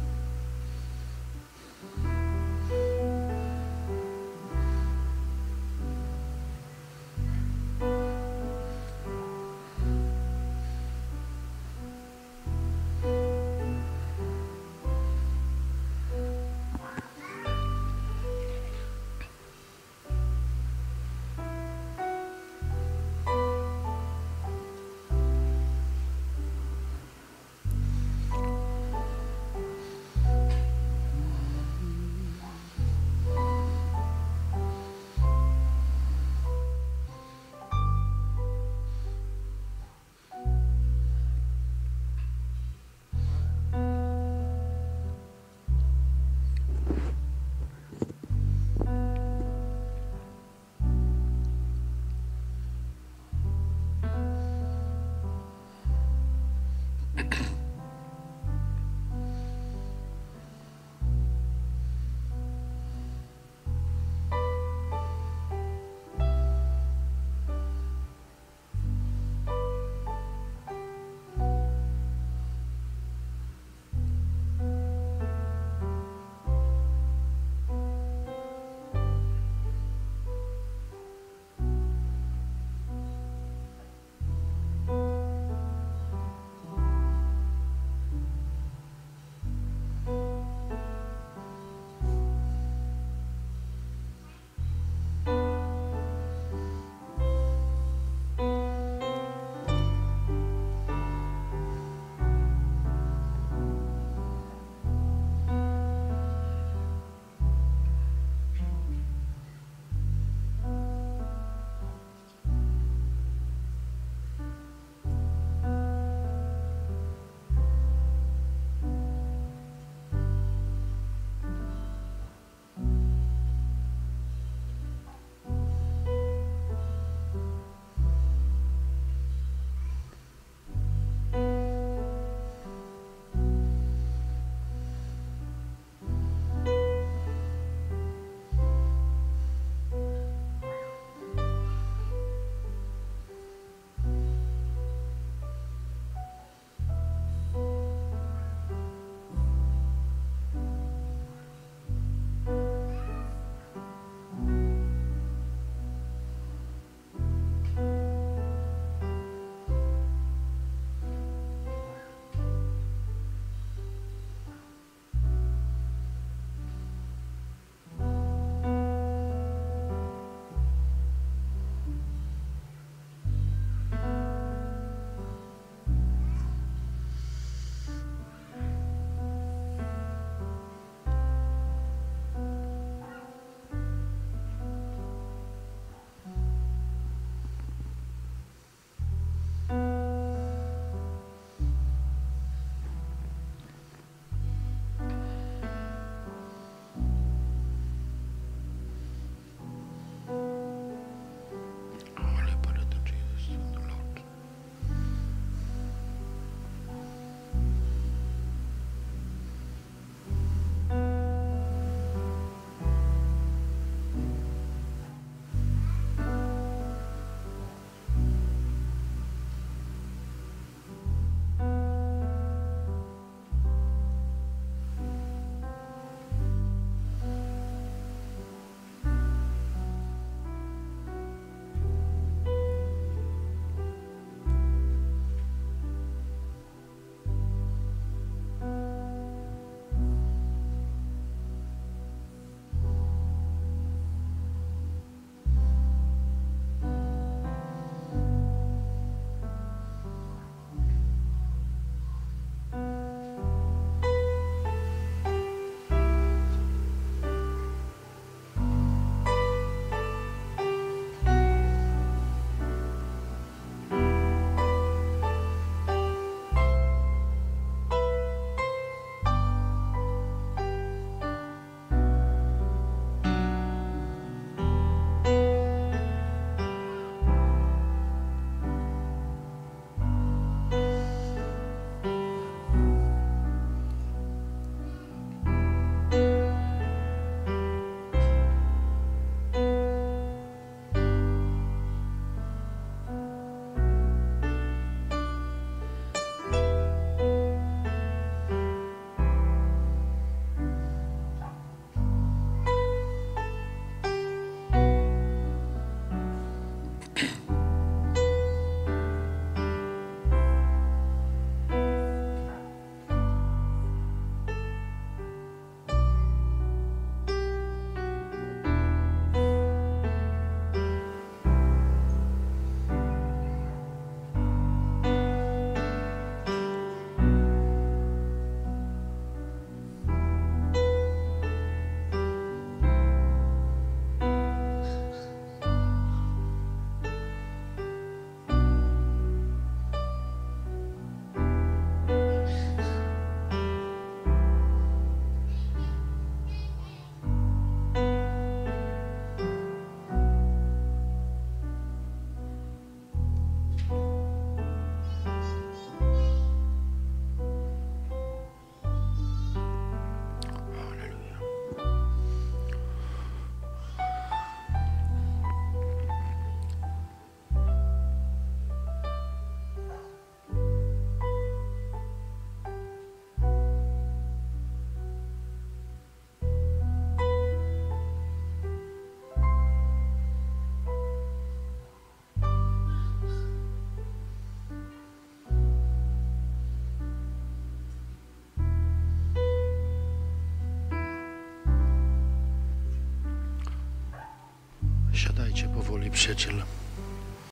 przyjaciele.